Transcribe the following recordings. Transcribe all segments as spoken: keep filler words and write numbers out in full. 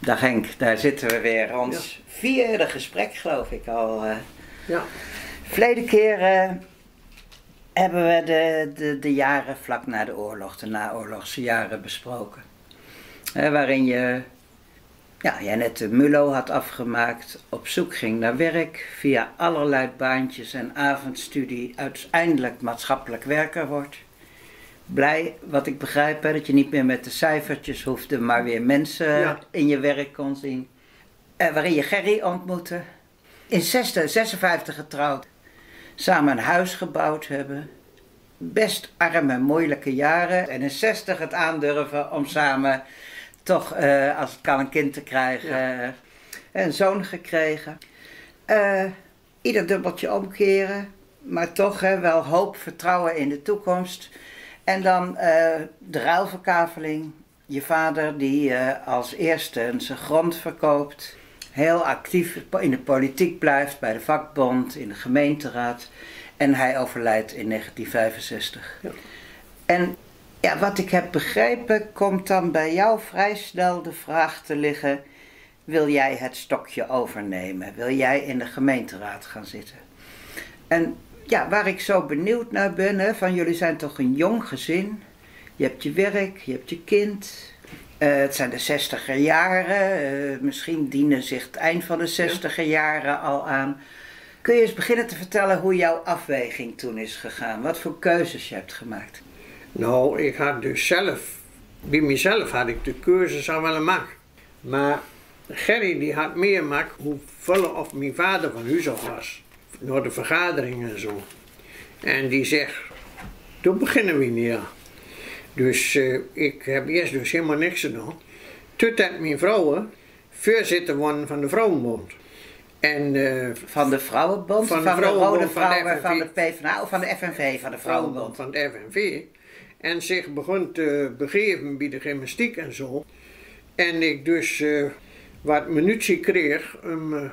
Dag Henk, daar zitten we weer. Ons Ja. vierde gesprek geloof ik al. Uh. Ja. Verleden keer uh, hebben we de, de, de jaren vlak na de oorlog, de naoorlogse jaren besproken. Uh, waarin je, ja, jij net de MULO had afgemaakt, op zoek ging naar werk, via allerlei baantjes en avondstudie uiteindelijk maatschappelijk werker wordt. Blij, wat ik begrijp, hè, dat je niet meer met de cijfertjes hoefde, maar weer mensen Ja. in je werk kon zien. Uh, waarin je Gerry ontmoette. In zesenvijftig getrouwd. Samen een huis gebouwd hebben. Best arme, moeilijke jaren. En in zestig het aandurven om samen toch, uh, als het kan, een kind te krijgen. Ja. Uh, een zoon gekregen. Uh, ieder dubbeltje omkeren. Maar toch hè, wel hoop, vertrouwen in de toekomst. En dan uh, de ruilverkaveling. Je vader die uh, als eerste zijn grond verkoopt. Heel actief in de politiek blijft, bij de vakbond, in de gemeenteraad. En hij overlijdt in negentien vijfenzestig. Ja. En ja, wat ik heb begrepen, komt dan bij jou vrij snel de vraag te liggen: wil jij het stokje overnemen? Wil jij in de gemeenteraad gaan zitten? En ja, waar ik zo benieuwd naar ben, hè, van jullie zijn toch een jong gezin. Je hebt je werk, je hebt je kind. Uh, het zijn de zestiger jaren, uh, misschien dienen zich het eind van de zestiger jaren al aan. Kun je eens beginnen te vertellen hoe jouw afweging toen is gegaan? Wat voor keuzes je hebt gemaakt? Nou, ik had dus zelf, bij mezelf had ik de keuzes al wel gemaakt. Maar Gerry die had meer gemaakt hoeveel of mijn vader van huis af was. Door de vergaderingen en zo. En die zegt, toen beginnen we niet aan. Dus uh, ik heb eerst dus helemaal niks gedaan. Totdat mijn vrouw voorzitter worden van de Vrouwenbond. En, uh, van de Vrouwenbond? Van de, van de Rode Vrouwen, van de F N V. P v n A of van de F N V, van de Vrouwenbond? Van de F N V. En zich begon te begeven bij de gymnastiek en zo. En ik dus uh, wat munitie kreeg om... Uh,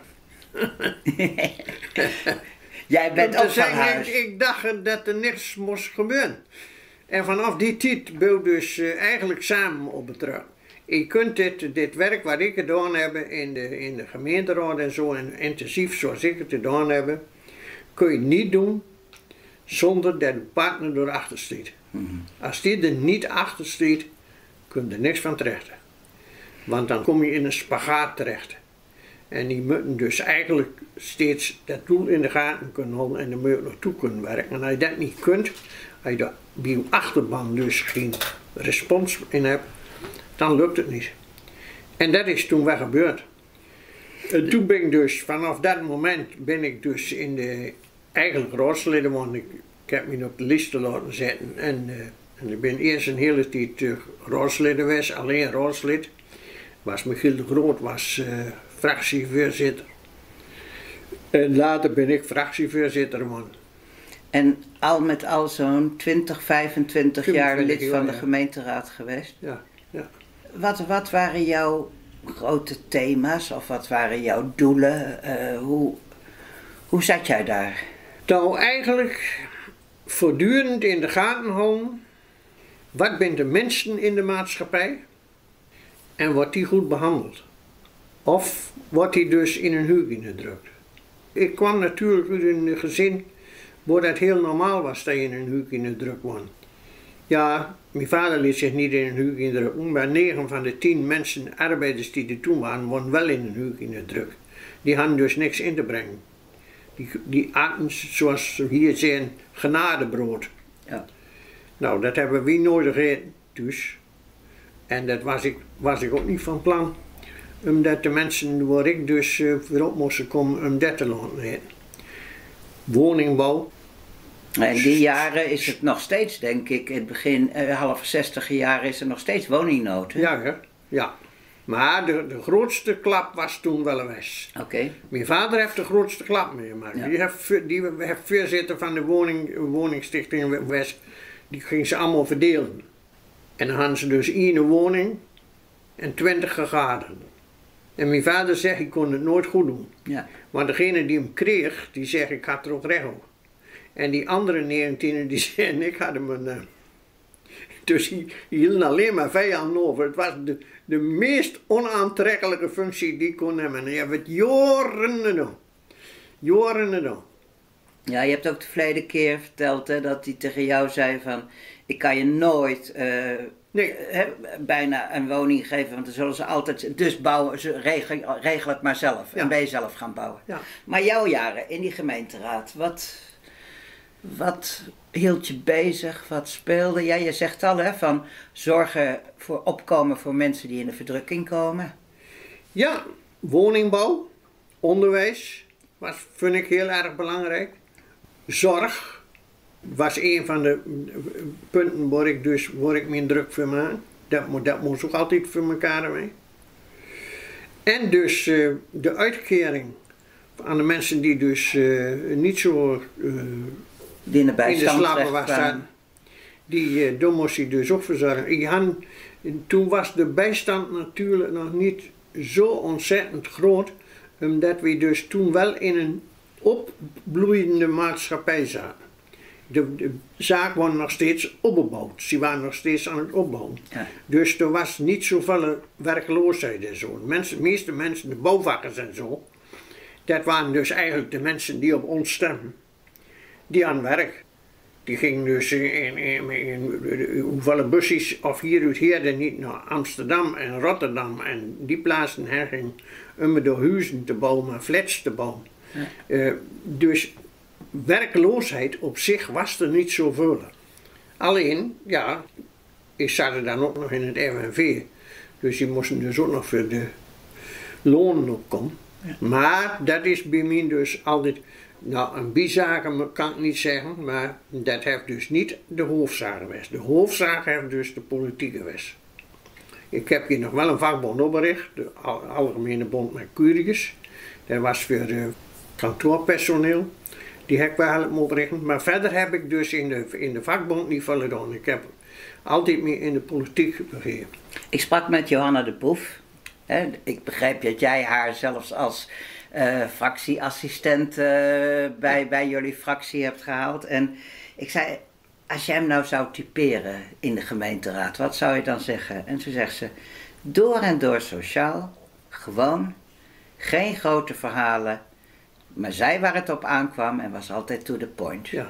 Jij bent ook van huis. Ik, ik dacht dat er niks moest gebeuren. En vanaf die tijd ben ik dus uh, eigenlijk samen op betrokken. Je kunt dit, dit werk wat ik gedaan heb in de, in de gemeenteraad en zo, en intensief zoals ik het gedaan heb, kun je niet doen zonder dat de partner erachter staat. Mm-hmm. Als die er niet achter staat, kun je er niks van terecht. Want dan kom je in een spagaat terecht. En die moeten dus eigenlijk steeds dat doel in de gaten kunnen houden en er moet je naartoe kunnen werken. En als je dat niet kunt, als je daar bij je achterban dus geen respons in hebt, dan lukt het niet. En dat is toen wel gebeurd. En toen ben ik dus, vanaf dat moment ben ik dus in de, eigenlijk raadslid, want ik, ik heb me op de lijst laten zetten. En, uh, en ik ben eerst een hele tijd uh, raadslid geweest, alleen raadslid. Was Michiel de Groot, was uh, fractievoorzitter. En later ben ik fractievoorzitter geworden. En al met al zo'n twintig, vijfentwintig jaar lid jaar, van de ja. gemeenteraad geweest. Ja, ja. Wat, wat waren jouw grote thema's of wat waren jouw doelen? Uh, hoe, hoe zat jij daar? Nou, eigenlijk voortdurend in de gaten houden. Wat zijn de mensen in de maatschappij? En wordt die goed behandeld? Of wordt die dus in een huur gedrukt? Ik kwam natuurlijk uit een gezin waar dat heel normaal was dat je in een huur gedrukt wordt. Ja, mijn vader liet zich niet in een huur gedrukken, maar negen van de tien mensen, arbeiders die er toen waren, worden wel in een huur gedrukt. Die hadden dus niks in te brengen. Die, die aten, zoals ze hier zijn, genadebrood. Ja. Nou, dat hebben we nooit gegeten dus. En dat was ik, was ik ook niet van plan. Omdat de mensen waar ik dus uh, voor op moest komen, om dat te laten eten. Woningbouw. In die jaren is het nog steeds, denk ik, in het begin, uh, half zestiger jaren is er nog steeds woningnood. Hè? Ja, hè? Ja. Maar de, de grootste klap was toen wel geweest. Oké. Okay. Mijn vader heeft de grootste klap meegemaakt. Ja. Die heeft, die heeft voorzitter van de woning, woningstichting West, die ging ze allemaal verdelen. En dan hadden ze dus één woning en twintig gegadigden. En mijn vader zegt, ik kon het nooit goed doen. Ja. Maar degene die hem kreeg, die zegt, ik had er ook recht op. En die andere negentien, die zeiden, ik had hem een, Dus die hielden alleen maar vijanden over. Het was de, de meest onaantrekkelijke functie die ik kon hebben. En die hebben het jaren gedaan. Jaren gedaan. Ja, je hebt ook de verleden keer verteld hè, dat hij tegen jou zei van... Ik kan je nooit uh, nee. he, bijna een woning geven, want dan zullen ze altijd... Dus bouwen, ze regel, regel het maar zelf. Ja. En ben je zelf gaan bouwen. Ja. Maar jouw jaren in die gemeenteraad, wat, wat hield je bezig? Wat speelde? Ja, je zegt al hè, van zorgen voor opkomen voor mensen die in de verdrukking komen. Ja, woningbouw, onderwijs was, vind ik heel erg belangrijk. Zorg was een van de punten waar ik dus waar ik me druk voor maak. Dat, dat moest ook altijd voor elkaar mee. En dus uh, de uitkering aan de mensen die dus uh, niet zo uh, die in de, in de slapen waren. Die, uh, daar moest ik dus ook verzorgen. Ik had, toen was de bijstand natuurlijk nog niet zo ontzettend groot. Omdat we dus toen wel in een opbloeiende maatschappij zaten. De, de zaak was nog steeds opgebouwd. Ze waren nog steeds aan het opbouwen. Ja. Dus er was niet zoveel werkloosheid en zo. Mensen, de meeste mensen, de bouwvakkers en zo, dat waren dus eigenlijk de mensen die op ons stemmen. Die aan werk. Die gingen dus in, in, in, in hoeveel busjes of hier uit Heerden niet naar Amsterdam en Rotterdam en die plaatsen her gingen om door huizen te bouwen, maar flats te bouwen. Ja. Uh, dus werkloosheid op zich was er niet zoveel. Alleen, ja, ik zat er dan ook nog in het R N V, dus die moesten dus ook nog voor de lonen opkomen. Ja. Maar dat is bij mij dus altijd, nou een bizaak kan ik niet zeggen, maar dat heeft dus niet de hoofdzaak geweest. De hoofdzaak heeft dus de politiek geweest. Ik heb hier nog wel een vakbond opgericht, de Algemene Bond met Curius. Dat was voor uh, kantoorpersoneel. Die heb ik wel opgericht. Maar verder heb ik dus in de, in de vakbond niet veel gedaan. Ik heb altijd meer in de politiek begeven. Ik sprak met Johanna de Boef. Hè. Ik begrijp dat jij haar zelfs als uh, fractieassistent uh, bij, ja. bij jullie fractie hebt gehaald. En ik zei, als jij hem nou zou typeren in de gemeenteraad, wat zou je dan zeggen? En toen zegt ze, door en door sociaal, gewoon, geen grote verhalen. Maar zij waar het op aankwam en was altijd to the point. Ja.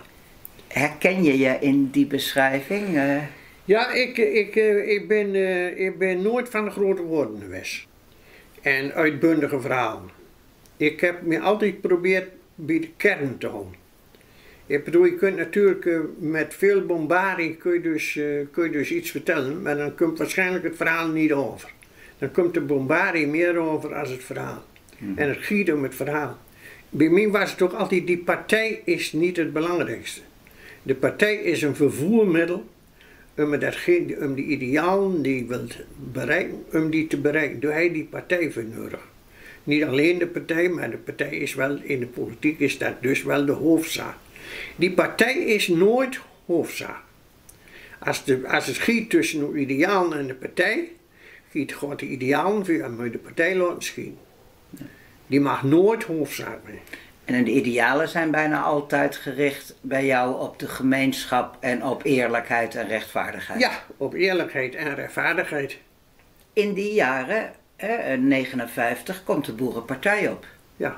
Herken je je in die beschrijving? Uh... Ja, ik, ik, ik, ben, uh, ik ben nooit van de grote woorden geweest. En uitbundige verhalen. Ik heb me altijd geprobeerd bij de kern te houden. Ik bedoel, je kunt natuurlijk uh, met veel bombardie kun je, dus, uh, kun je dus iets vertellen, maar dan komt waarschijnlijk het verhaal niet over. Dan komt de bombardie meer over als het verhaal. Mm-hmm. En het giet om het verhaal. Bij mij was het toch altijd, die partij is niet het belangrijkste. De partij is een vervoermiddel om, datgene, om die idealen die je wilt bereiken, om die te bereiken. Doe hij die partij voor nodig. Niet alleen de partij, maar de partij is wel, in de politiek is dat dus wel de hoofdzaak. Die partij is nooit hoofdzaak. Als, de, als het giet tussen de idealen en de partij, giet gewoon de idealen voor en moet de partij laten schieten. Die mag nooit hoofdzaak zijn. En de idealen zijn bijna altijd gericht bij jou op de gemeenschap en op eerlijkheid en rechtvaardigheid. Ja, op eerlijkheid en rechtvaardigheid. In die jaren, eh, negenenvijftig, komt de Boerenpartij op. Ja.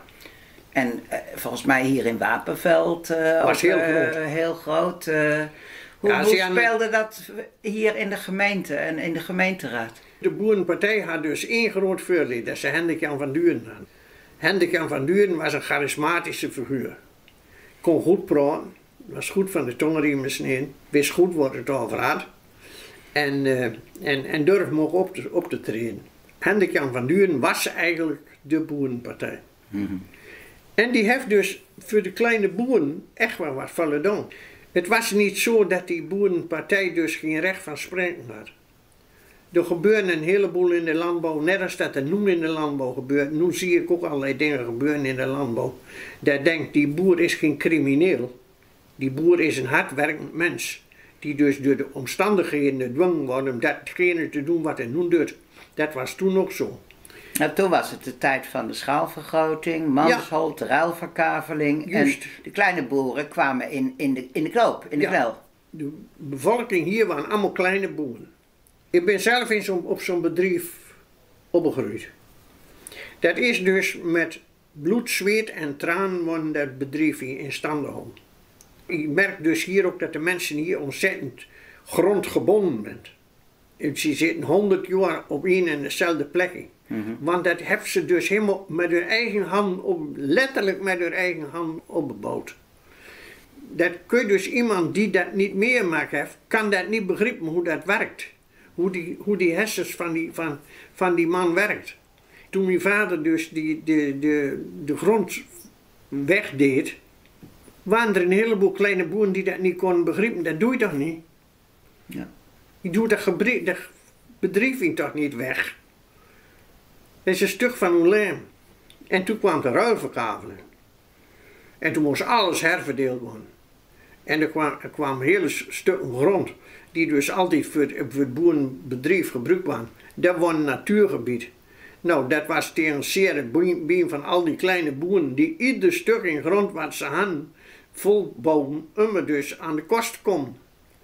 En eh, volgens mij hier in Wapenveld uh, was ook, heel uh, groot. Heel groot. Uh, hoe ja, hoe speelde dat hier in de gemeente en in de gemeenteraad? De Boerenpartij had dus één groot voordeel, dat ze Hendrik-Jan van Duren hadden. Hendrik-Jan van Duren was een charismatische figuur. Kon goed praten, was goed van de tongriemen sneden, wist goed wat het over had. En, uh, en, en durfde ook op te, op te treden. Hendrik-Jan van Duren was eigenlijk de Boerenpartij. Mm-hmm. En die heeft dus voor de kleine boeren echt wel wat van gedaan. Het was niet zo dat die Boerenpartij dus geen recht van spreken had. Er gebeurde een heleboel in de landbouw, net als dat er nu in de landbouw gebeurt. Nu zie ik ook allerlei dingen gebeuren in de landbouw. Dat denkt, die boer is geen crimineel. Die boer is een hardwerkend mens. Die dus door de omstandigheden gedwongen wordt om datgene te doen wat hij nu doet. Dat was toen ook zo. Nou, toen was het de tijd van de schaalvergroting, mansholt, ja. ruilverkaveling. Juist. En de kleine boeren kwamen in, in, de, in de knoop, in de ja. knel. de bevolking hier waren allemaal kleine boeren. Ik ben zelf in zo'n, op zo'n bedrijf opgegroeid. Dat is dus met bloed, zweet en traan worden dat bedrijf in stand gehouden. Ik merk dus hier ook dat de mensen hier ontzettend grondgebonden zijn. Ze zitten honderd jaar op één en dezelfde plek. Mm-hmm. Want dat hebben ze dus helemaal met hun eigen hand, op, letterlijk met hun eigen hand opgebouwd. Dat kun je dus iemand die dat niet meemaakt heeft, kan dat niet begrijpen hoe dat werkt. Hoe die, hoe die hersens van die, van, van die man werkt. Toen mijn vader dus die, de, de, de grond wegdeed, waren er een heleboel kleine boeren die dat niet konden begrijpen. Dat doe je toch niet? Ja. Je doet dat, dat bedrijf toch niet weg? Dat is een stuk van uw lijm. En toen kwam de ruilverkaveling. En toen moest alles herverdeeld worden. En er kwam, er kwam hele stukken grond, die dus altijd voor, voor het boerenbedrijf gebruikt waren. Dat was een natuurgebied. Nou, dat was tegen zeer het been van al die kleine boeren, die ieder stuk in grond wat ze hadden, volbouwen, om er dus aan de kost te komen.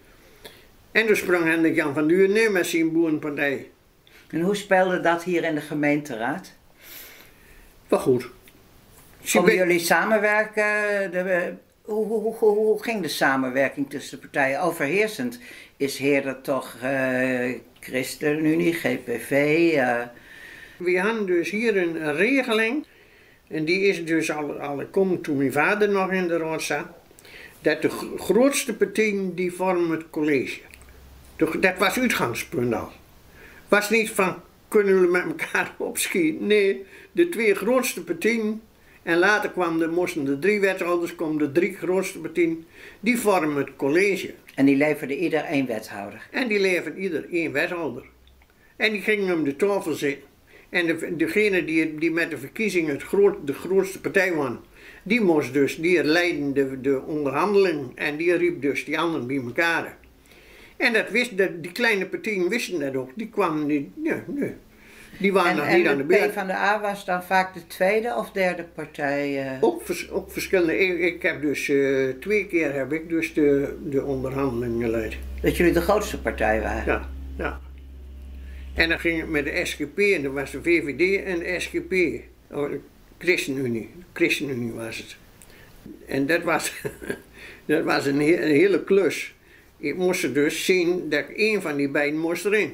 En toen sprong Hendrik Jan van Duren neer met zijn boerenpartij. En hoe speelde dat hier in de gemeenteraad? Wel goed. Konden jullie samenwerken? De, hoe, hoe, hoe, hoe ging de samenwerking tussen de partijen? Overheersend is Heerder toch uh, ChristenUnie, G P V? Uh... We hadden dus hier een, een regeling, en die is dus al, al gekomen toen mijn vader nog in de raad zat, dat de grootste partijen die vormen het college. Dat was het uitgangspunt al. Het was niet van, kunnen we met elkaar opschieten? Nee, de twee grootste partijen, en later kwam de, moesten de drie wethouders, komen de drie grootste partijen, die vormen het college. En die leverden ieder één wethouder? En die leverden ieder één wethouder. En die gingen om de tafel zitten. En de, degene die, die met de verkiezingen het groot, de grootste partij waren, die moest dus, die leidde de, de onderhandeling en die riep dus die anderen bij elkaar. En dat wist, dat, die kleine partijen wisten dat ook, die kwamen niet, ja, nee. Die waren en, nog en niet aan de beurt. En de PvdA was dan vaak de tweede of derde partij? Uh... Ook, vers, ook verschillende, ik, ik heb dus uh, twee keer heb ik dus de, de onderhandelingen geleid. Dat jullie de grootste partij waren? Ja, ja. En dan ging het met de S G P en dat was de V V D en de S G P. Oh, de ChristenUnie, ChristenUnie was het. En dat was, dat was een, he een hele klus. Ik moest dus zien dat ik één van die beiden moest erin.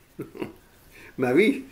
Maar wie?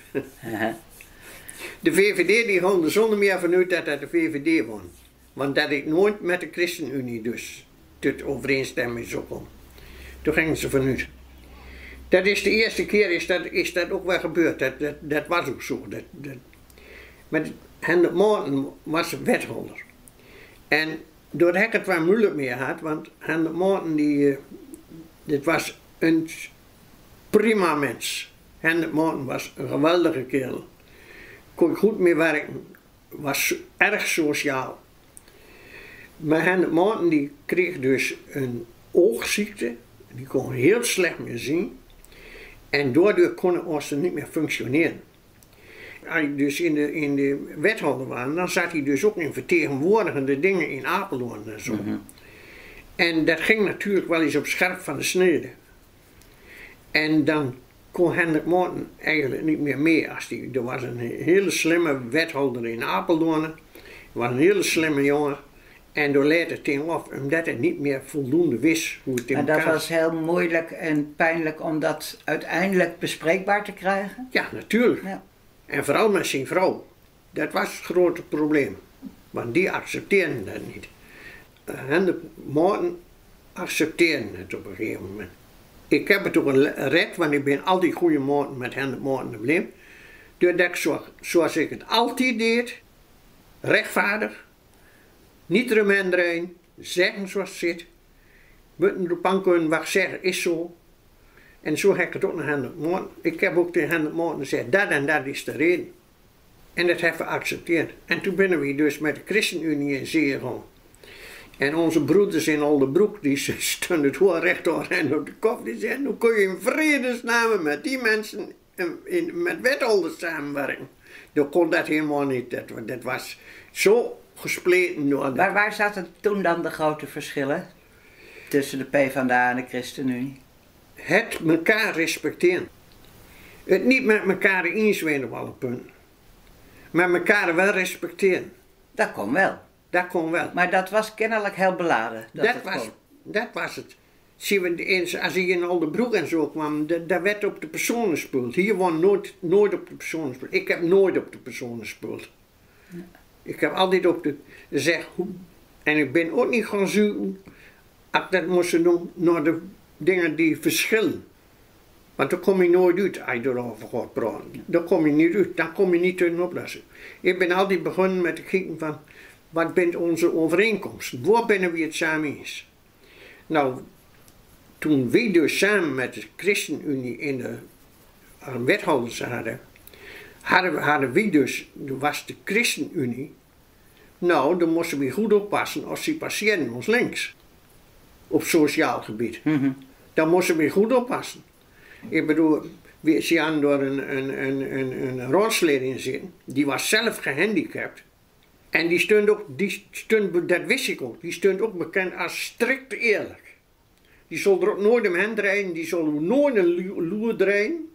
De V V D die ging er zonder meer vanuit dat dat de V V D was. Want dat ik nooit met de ChristenUnie dus tot overeenstemming zou komen. Toen gingen ze vanuit. Dat is de eerste keer is dat, is dat ook wel gebeurd. Dat, dat, dat was ook zo. Dat, dat. Maar Hendrik Maarten was wethouder. En doordat ik het wel moeilijk mee had, want Hendrik Maarten die, dit was een prima mens. Hendrik Maarten was een geweldige kerel. Kon goed mee werken. Was erg sociaal. Maar Hendrik Maarten die kreeg dus een oogziekte. Die kon heel slecht meer zien. En daardoor kon Ooster niet meer functioneren. Als hij dus in de, in de wethouder was, dan zat hij dus ook in vertegenwoordigende dingen in Apeldoorn en zo. Mm-hmm. En dat ging natuurlijk wel eens op scherp van de snede. En dan kon Hendrik Maarten eigenlijk niet meer mee. Als die, er was een hele slimme wethouder in Apeldoorn. Er was een hele slimme jongen. En door leed het tegenaf, omdat het niet meer voldoende wist hoe het in elkaar zat. En dat was heel moeilijk en pijnlijk om dat uiteindelijk bespreekbaar te krijgen? Ja, natuurlijk. Ja. En vooral met zijn vrouw. Dat was het grote probleem. Want die accepteerden dat niet. Hendrik Maarten accepteerde het op een gegeven moment. Ik heb het ook gered, want ik ben altijd goede maten met Hendrik Maarten gebleven. Doordat ik zo, zoals ik het altijd deed, rechtvaardig, niet eromheen draaien, zeggen zoals het zit. Buiten de pan kunnen wat zeggen is zo. En zo heb ik het ook naar Hendrik Maarten. Ik heb ook tegen Hendrik Maarten gezegd, dat en dat is de reden. En dat hebben we geaccepteerd. En toen ben we dus met de ChristenUnie in zee gegaan. En onze broeders in Oldebroek, die stonden het gewoon rechtdoor en op de kop. Die zeiden, hoe kun je in vredesnaam met die mensen in, in, met wethouders samenwerken? Dat kon dat helemaal niet. Dat, dat was zo gespleten door. Maar waar zaten toen dan de grote verschillen? tussen de PvdA en de ChristenUnie? Het elkaar respecteren. Het niet met elkaar eens zijn op alle punten. Maar elkaar wel respecteren. Dat kon wel. Dat kon wel. Maar dat was kennelijk heel beladen. Dat, Dat, het was, kon. dat was het. Zie we eens, als je in Oldebroek en zo kwam, da- daar werd op de personen gespeeld. Hier was nooit, nooit op de personen gespeeld. Ik heb nooit op de personen gespeeld. Ja. Ik heb altijd op de zeg hoe. En ik ben ook niet gaan zoeken, als ik dat moest doen, naar de dingen die verschillen. Want dan kom je nooit uit als je erover gaat praten. Dan kom je niet uit, dan kom je niet tot een oplossing. Ik ben altijd begonnen met te kijken van, wat zijn onze overeenkomsten? Waar ben we het samen eens? Nou, toen wij dus samen met de ChristenUnie in de uh, wethouders hadden, hadden, we, hadden wij dus, was de ChristenUnie, nou, dan moesten we goed oppassen als die passeren ons links. Op sociaal gebied. Mm-hmm. Dan moesten we goed oppassen. Ik bedoel, we zien door een, een, een, een, een raadslid in zitten, die was zelf gehandicapt. En die stond ook, die stond, dat wist ik ook, die stond ook bekend als strikt eerlijk. Die zal er ook nooit om hen draaien, die zal nooit een loer draaien.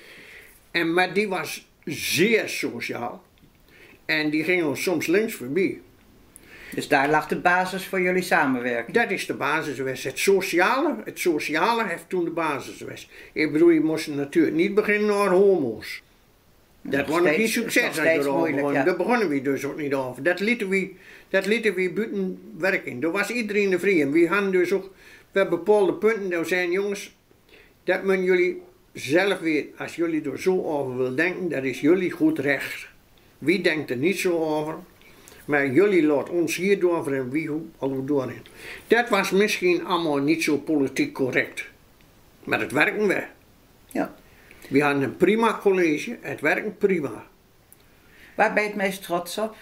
En, maar die was zeer sociaal. En die ging ons soms links voorbij. Dus daar lag de basis voor jullie samenwerking? Dat is de basis geweest. Het sociale, het sociale heeft toen de basis geweest. Ik bedoel, je moest natuurlijk niet beginnen naar homo's. Dat was nog geen succes. Ja. Daar begonnen we dus ook niet over. Dat lieten we, dat lieten we buiten werken. Daar was iedereen de vrije. We hadden dus ook bij bepaalde punten, daar zijn jongens, dat moeten jullie zelf weten. Als jullie er zo over willen denken, dat is jullie goed recht. Wie denkt er niet zo over? Maar jullie laten ons hier door en wie al doorheen. Dat was misschien allemaal niet zo politiek correct. Maar het werken we. Ja. We hadden een prima college, het werkt prima. Waar ben je het meest trots op?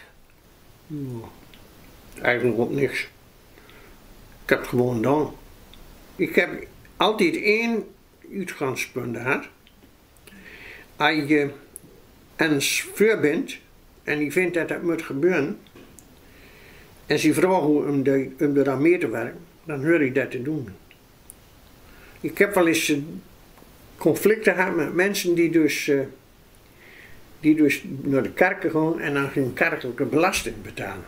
Oh, eigenlijk op niks. Ik heb het gewoon gedaan. Ik heb altijd één uitgangspunt gehad. Als je eens voor bent en je vindt dat dat moet gebeuren, en ze vragen om, de, om er aan mee te werken, dan hoor ik dat te doen. Ik heb wel eens conflicten gehad met mensen die dus, uh, die dus naar de kerken gaan en dan geen kerkelijke belasting betalen.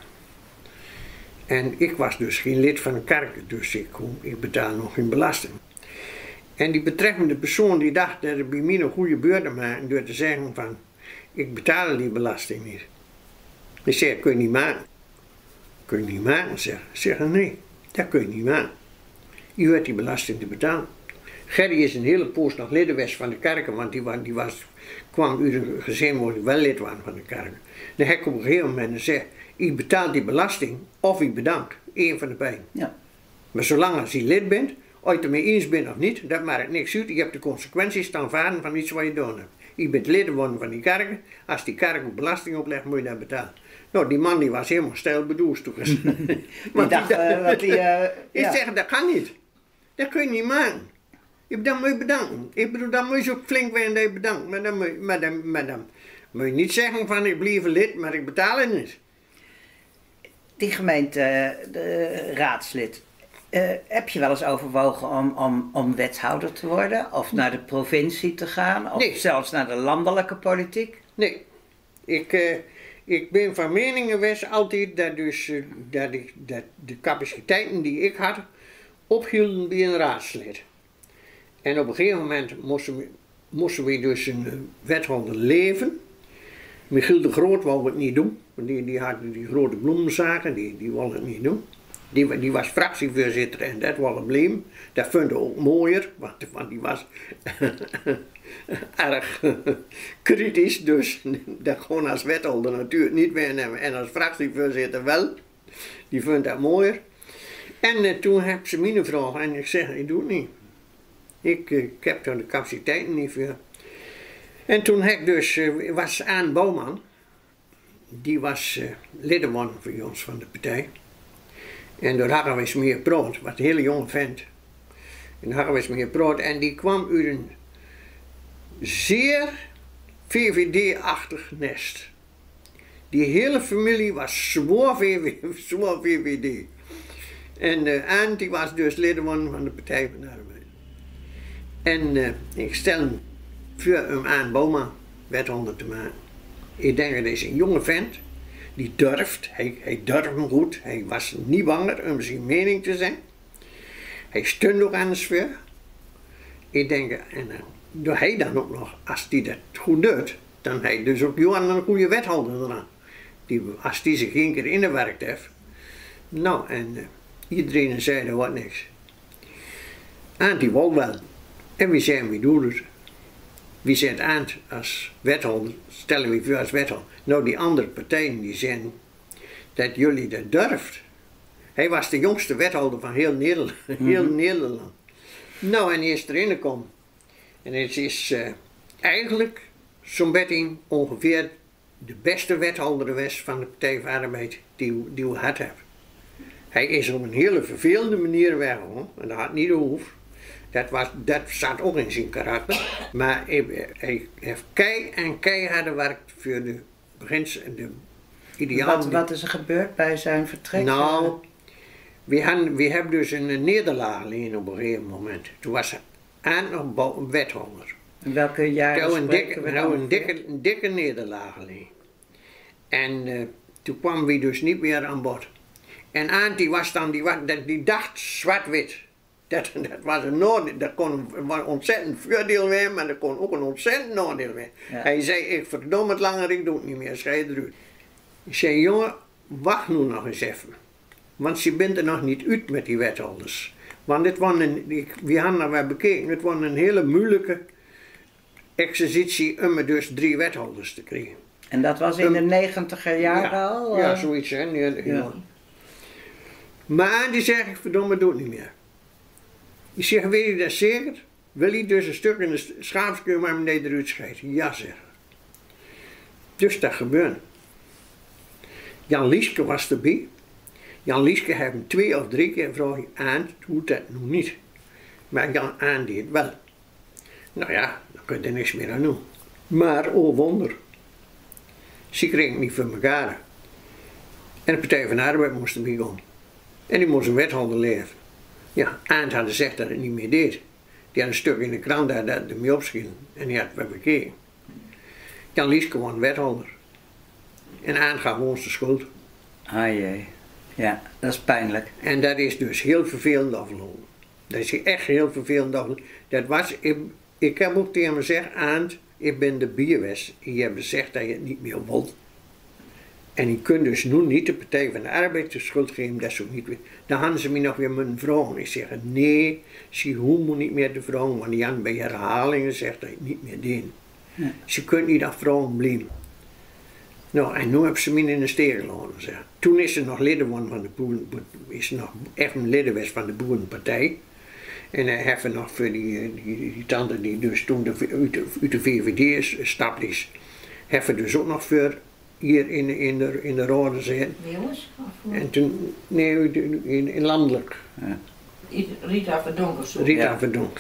En ik was dus geen lid van een kerk, dus ik, ik betaal nog geen belasting. En die betreffende persoon die dacht dat het bij mij een goede beurt maken door te zeggen van, ik betaal die belasting niet. Ik zei, dat kun je niet maken. Kun je niet maken, zeg. Ik zeg, nee, dat kun je niet maken. Je hoort die belasting te betalen. Gerry is een hele poos nog lid geweest van de kerken, want die, was, die was, kwam uit een gezin waar hij wel lid was van de kerken. Dan heb ik op een gegeven moment gezegd, ik betaal die belasting of ik bedankt. Eén van de beiden. Ja. Maar zolang als je lid bent, of je het ermee eens bent of niet, dat maakt niks uit. Je hebt de consequenties te aanvaarden van iets wat je gedaan hebt. Je bent lid geworden van die kerken. Als die kerk ook belasting oplegt, moet je dat betalen. Nou, die man die was helemaal stijl bedoeld toen. Maar dacht, die, uh, dat die, uh, ik ja. zeg, dat kan niet. Dat kun je niet maken. Dan moet je bedanken. Ik bedoel, dan moet je ook flink zijn dat je bedankt. Maar dan moet je, maar dan, maar dan moet je niet zeggen van ik blijf lid, maar ik betaal het niet. Die gemeente, de raadslid, uh, heb je wel eens overwogen om, om, om wethouder te worden? Of naar de provincie te gaan? Of nee. zelfs naar de landelijke politiek? Nee. Ik, uh, ik ben van mening geweest altijd dat, dus, uh, dat, ik, dat de capaciteiten die ik had, ophielden bij een raadslid. En op een gegeven moment moesten we, moesten we dus een wethouder leven. Michiel de Groot wou het niet doen, want die, die had die grote bloemenzaken, die, die wilde het niet doen. Die, die was fractievoorzitter en dat was een probleem. Dat vond ik ook mooier, want, want die was erg kritisch, dus dat gewoon als wethouder natuurlijk niet meenemen en als fractievoorzitter wel. Die vond dat mooier. En uh, toen heb ze mij gevraagd en ik zeg, ik doe het niet. Ik, uh, ik heb daar de capaciteiten niet voor. En toen heb ik dus, uh, was Aan Bouwman, die was uh, lidman voor ons van de partij. En daar hadden we eens meer gepraat, wat een hele jonge vent. En daar hadden we eens meer gepraat en die kwam uit een zeer V V D-achtig nest. Die hele familie was zwaar V V D. En uh, Arend die was dus lid van de Partij van de Arbeid. En uh, ik stel hem voor hem aan Boma wethouder te maken. Ik denk dat is een jonge vent, die durft, hij, hij durft hem goed, hij was niet banger om zijn mening te zeggen. Hij steunt ook aan de sfeer. Ik denk, en uh, door hij dan ook nog, als hij dat goed doet, dan hij dus ook Johan een goede wethouder eraan. Die, als die zich één keer ingewerkt heeft. Nou, en uh, iedereen zei er wat niks. En die wou wel. En wie zei, wie doet het? Wie zet aan als wethouder, stellen we voor als wethouder. Nou, die andere partijen die zeiden dat jullie dat durft. Hij was de jongste wethouder van heel Nederland. Mm-hmm. heel Nederland. Nou, en hij is erin gekomen. En het is uh, eigenlijk zo'n beetje ongeveer de beste wethouder geweest van de Partij van de Arbeid die, die we gehad hebben. Hij is op een hele vervelende manier weggegaan, en dat had niet hoeven. Dat, was, dat zat ook in zijn karakter. Maar hij, hij heeft kei en keihard gewerkt voor de begins de idealen. Wat, wat is er gebeurd bij zijn vertrek? Nou, we, hadden, we hebben dus een nederlaag alleen op een gegeven moment. Toen was hij aan nog een wethouder. In welke jaren nou, een dikke, spreken we nou, dan? een dikke, een dikke nederlaag alleen. En uh, toen kwamen we dus niet meer aan bod. En Arend die was dan, die, was, die dacht zwart-wit. Dat, dat was een noordeel, dat kon een ontzettend voordeel zijn, maar dat kon ook een ontzettend nadeel zijn. Ja. Hij zei, ik verdom het langer, ik doe het niet meer, schrijf eruit. Ik zei, jongen, wacht nu nog eens even. Want je bent er nog niet uit met die wethouders. Want dit was een, we hadden dat bekeken, het was een hele moeilijke exercitie om er dus drie wethouders te krijgen. En dat was in um, de negentiger jaren ja, al? Ja, zoiets hè. Ja. Ja. Maar die zegt, ik verdomme, doe het niet meer. Ik zeg, weet je dat zeker? Wil je dus een stuk in de schaapskeur maar meneer eruit schrijven? Ja, zeg. Dus dat gebeurde. Jan Lieske was erbij. Jan Lieske heeft hem twee of drie keer gevraagd aan, hoe dat nog niet. Maar Jan aan deed wel. Nou ja, dan kun je er niks meer aan doen. Maar, oh wonder. Ze kregen het niet voor elkaar. En de Partij van de Arbeid moest erbij komen. En die moest een wethouder leveren. Ja, Arend had gezegd dat het niet meer deed. Die had een stuk in de krant daar dat ermee opschieten. En die had het wel bekeken. Jan Lieske was wethouder. En Arend gaf ons de schuld. Ah jee. Ja, dat is pijnlijk. En dat is dus heel vervelend afgelopen. Dat is echt heel vervelend afgelopen. Dat was, ik, ik heb ook tegen hem gezegd, Arend, ik ben de bierwest. Je hebt gezegd dat je het niet meer wilt. En je kunt dus nu niet de Partij van de Arbeid de schuld geven, dat is ook niet weer. Dan hadden ze me nog weer moeten vragen. Ik zeg, nee, ze hoeven niet meer te vragen, want Jan bij herhalingen zegt dat je het niet meer deed. Ja. Ze kunt niet afvragen blijven. Nou, en nu hebben ze me in de steek laten zeggen. Toen is ze nog lid van de boeren, is ze nog even lid geweest van de Boerenpartij. En hij heeft nog voor die, die, die tante die dus toen de, uit, de, uit de V V D stapt is, heeft er dus ook nog voor hier in, in de, in de Rode zitten. Jongens? En toen, nee, in, in landelijk. Ja. Rita Verdonk. Rita Ja. Verdonk.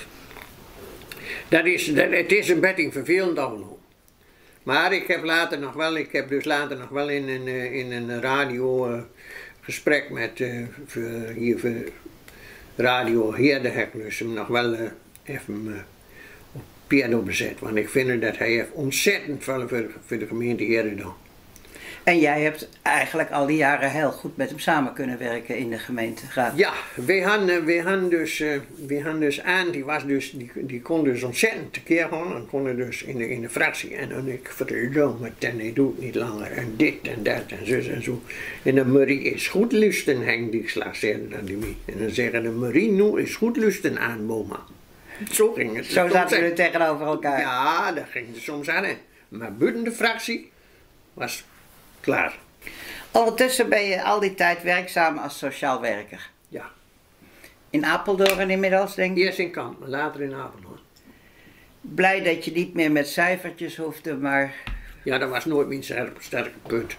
Dat is, dat, het is een beetje vervelend afgelopen. Maar ik heb later nog wel, ik heb dus later nog wel in een, in een radio uh, gesprek met, uh, voor, hier voor Radio Heerde heb ik dus hem nog wel uh, even uh, op piano bezet. Want ik vind dat hij heeft ontzettend veel voor, voor de gemeente Heerde gedaan. En jij hebt eigenlijk al die jaren heel goed met hem samen kunnen werken in de gemeenteraad. Ja, wij hadden, wij hadden dus, uh, wij hadden dus aan, die, was dus, die, die kon dus ontzettend tekeer gaan en kon dus in de, in de fractie. En dan ik vertel maar ten hij doet niet langer en dit en dat en zus en zo. En de Marie is goed lusten, hang die slag zeggen dan die mee. En dan zeggen de Marie nu is goed lusten aan Boma. Zo ging het. Zo zaten we tegenover elkaar. Ja, dat ging het soms aan. Hè. Maar buiten de fractie was klaar. Ondertussen ben je al die tijd werkzaam als sociaal werker. Ja. In Apeldoorn inmiddels, denk ik? Eerst in Kamp, maar later in Apeldoorn. Blij dat je niet meer met cijfertjes hoefde, maar... Ja, dat was nooit mijn sterke punt.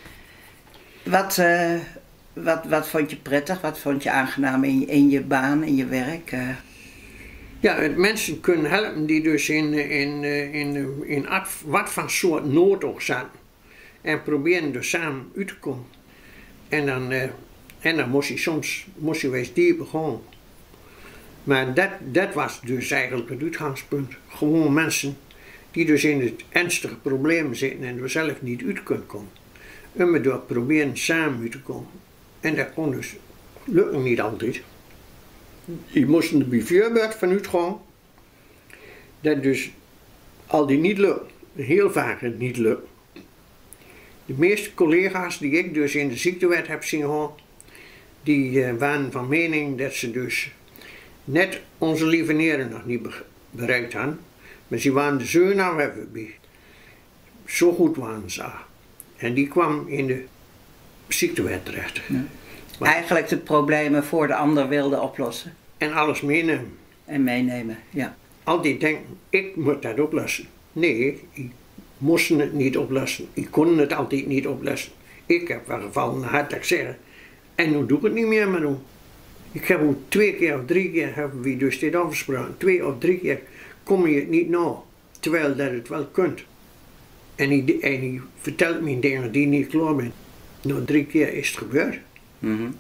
Wat, uh, wat, wat vond je prettig? Wat vond je aangenaam in je, in je baan, in je werk? Uh... Ja, het mensen kunnen helpen die dus in, in, in, in, in wat voor soort nood ook zaten. En proberen er samen uit te komen. En dan uh, En dan moest hij soms moest hij eens dieper gaan. Maar dat, dat was dus eigenlijk het uitgangspunt. Gewoon mensen die dus in het ernstige probleem zitten en er zelf niet uit kunnen komen. En we door proberen samen uit te komen. En dat kon dus lukken niet altijd. Die moesten er bijvoorbeeld van uitgaan dat dus al die niet lukt, heel vaak het niet lukt. De meeste collega's die ik dus in de ziektewet heb zien gaan, die uh, waren van mening dat ze dus net onze lieve Heeren nog niet bereikt hadden. Maar ze waren de zoon nou hebben bij. Zo goed waren ze. En die kwam in de ziektewet terecht. Ja. Eigenlijk de problemen voor de ander wilde oplossen. En alles meenemen. En meenemen, ja. Altijd denken, ik moet dat oplossen. Nee, ik moest het niet oplossen. Ik kon het altijd niet oplossen. Ik heb wel gevallen hard dat ik zeg. En nu doe ik het niet meer, maar nu. Ik heb ook twee keer of drie keer hebben we dus dit afgesproken. Twee of drie keer kom je het niet na. Terwijl dat het wel kunt. En hij, en hij vertelt me dingen die niet klaar zijn. Nou, drie keer is het gebeurd. Mm-hmm.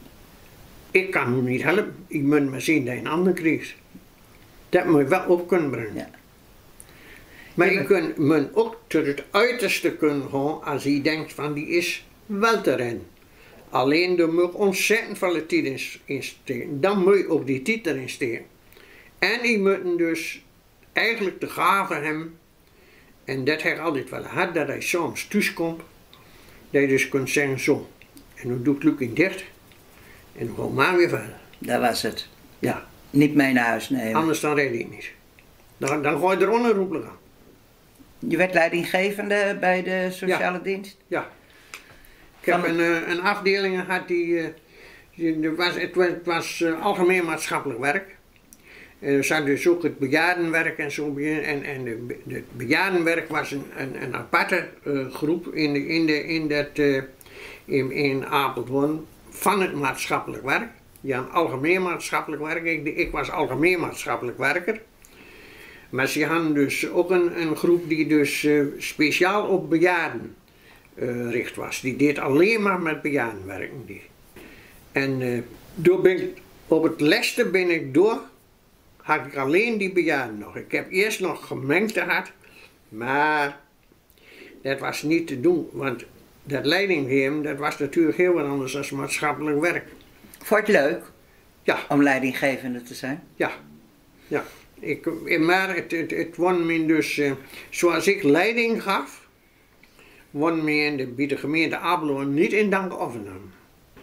Ik kan hem niet helpen. Ik moet maar zien dat hij een ander krijgt. Dat moet je wel op kunnen brengen. Ja. Maar je kunt men ook tot het uiterste kunnen gaan als hij denkt van die is wel te rennen. Alleen er moet ontzettend veel tijd in steken. Dan moet je ook die tijd erin steken. En die moeten dus eigenlijk de gave hebben. En dat heb ik altijd wel gehad, dat hij soms thuis komt. Dat je dus kunt zeggen zo. En dan doe ik Luc in dicht. En dan gewoon maar weer verder. Dat was het. Ja. Niet mee naar huis nemen. Anders dan red ik niet. Dan, dan ga je eronder roepelen gaan. Je werd leidinggevende bij de sociale Ja. dienst? Ja. Ik heb een, uh, een afdeling gehad die, uh, die er was, het was, het was uh, algemeen maatschappelijk werk. En er zat dus ook het bejaardenwerk en zo. En, en de, de, het bejaardenwerk was een, een, een aparte uh, groep in, de, in, de, in, dat, uh, in, in Apeldoorn van het maatschappelijk werk. Ja, algemeen maatschappelijk werk. Ik, ik was algemeen maatschappelijk werker. Maar ze hadden dus ook een, een groep die dus uh, speciaal op bejaarden uh, richt was. Die deed alleen maar met bejaarden werken. Die. En uh, door ben ik, op het laatste ben ik door, had ik alleen die bejaarden nog. Ik heb eerst nog gemengd gehad, maar dat was niet te doen. Want dat leidinggeven, dat was natuurlijk heel wat anders dan maatschappelijk werk. Vond je het leuk Ja. om leidinggevende te zijn? Ja. Ja. Ik, maar het, het, het won me dus, uh, zoals ik leiding gaf, won me in de, bij de gemeente Apeldoorn niet in dank afgenomen.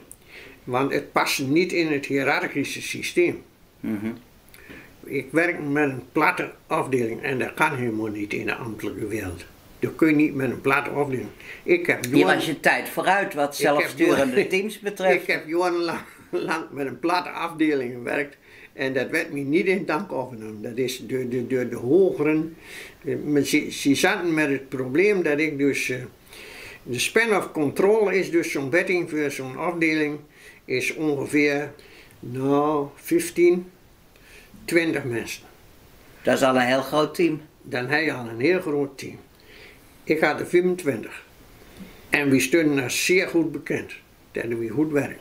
Want het past niet in het hiërarchische systeem. Mm-hmm. Ik werk met een platte afdeling en dat kan helemaal niet in de ambtelijke wereld. Dat kun je niet met een platte afdeling. Ik heb Je was je tijd vooruit wat zelfsturende teams betreft. Ik heb jarenlang lang met een platte afdeling gewerkt. En dat werd me niet in dank afgenomen. Dat is door de, de, de hogeren. Ze, ze zaten met het probleem dat ik dus. Uh, de span of control is dus zo'n wetting voor zo'n afdeling. Is ongeveer. Nou, vijftien, twintig mensen. Dat is al een heel groot team. Dan heb je al een heel groot team. Ik had er vijfentwintig. En we stonden als zeer goed bekend. Dat we goed werken.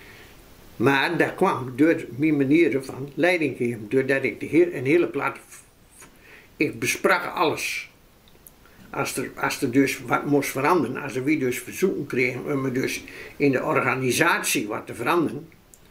Maar dat kwam door mijn manier van leiding geven, doordat ik de heer, een hele plaat, ik besprak alles. Als er, als er dus wat moest veranderen, als er wie dus verzoeken kregen om me dus in de organisatie wat te veranderen,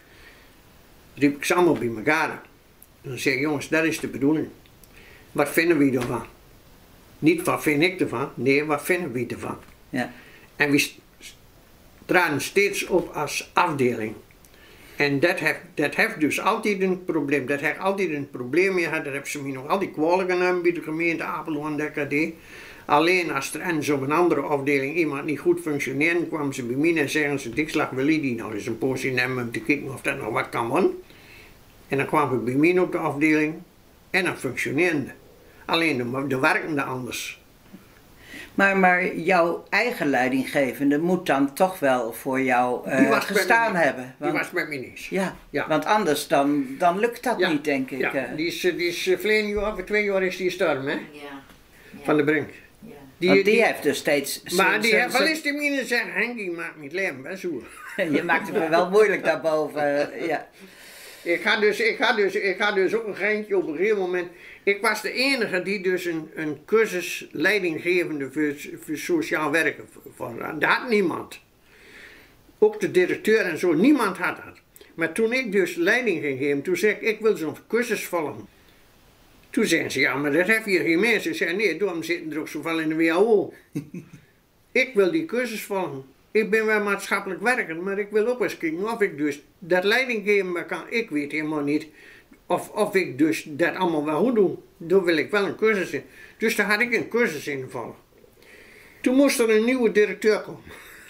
riep ik ze allemaal bij elkaar. En dan zeg ik, jongens, dat is de bedoeling. Wat vinden we ervan? Niet wat vind ik ervan, nee, wat vinden we ervan? Ja. En we traden steeds op als afdeling. En dat heeft, dat heeft dus altijd een probleem. Dat heeft altijd een probleem gehad. Dat hebben ze me nog altijd kwalijk genomen bij de gemeente Apeldoorn dat ik dat deed. Alleen als er en zo'n andere afdeling iemand niet goed functioneerde, kwamen ze bij mij en zeggen ze, Dikslag, wil je die nou eens een poosje nemen om te kijken of dat nog wat kan worden? En dan kwamen we bij mij op de afdeling en dan functioneerde. Alleen de, de werkende anders. Maar, maar jouw eigen leidinggevende moet dan toch wel voor jou uh, gestaan hebben. Want, die was met me niet. Ja, ja, want anders dan, dan lukt dat ja, niet, denk ik. Ja, die is, die is verleden jaar, over twee jaar is die gestorven, hè? Ja. Ja. Van de Brink. Ja. Die, Want die, die heeft dus steeds... Maar die heeft wel eens de mine zeggen, Henkie maakt niet leven, hè, zo. Je maakt het me wel moeilijk daarboven, ja. Ik had, dus, ik, had dus, ik had dus ook een geintje op een gegeven moment. Ik was de enige die dus een, een cursus leidinggevende voor, voor sociaal werken was. Dat had niemand. Ook de directeur en zo, niemand had dat. Maar toen ik dus leiding ging geven, toen zei ik, ik wil zo'n cursus volgen. Toen zeiden ze, ja, maar dat heb je geen mensen. Ze zeiden, nee, daarom zitten er ook zoveel in de W H O. Ik wil die cursus volgen. Ik ben wel maatschappelijk werker, maar ik wil ook eens kijken of ik dus dat leiding geven kan. Ik weet helemaal niet of, of ik dus dat allemaal wel goed doe. Daar wil ik wel een cursus in. Dus daar had ik een cursus in volgen. Toen moest er een nieuwe directeur komen.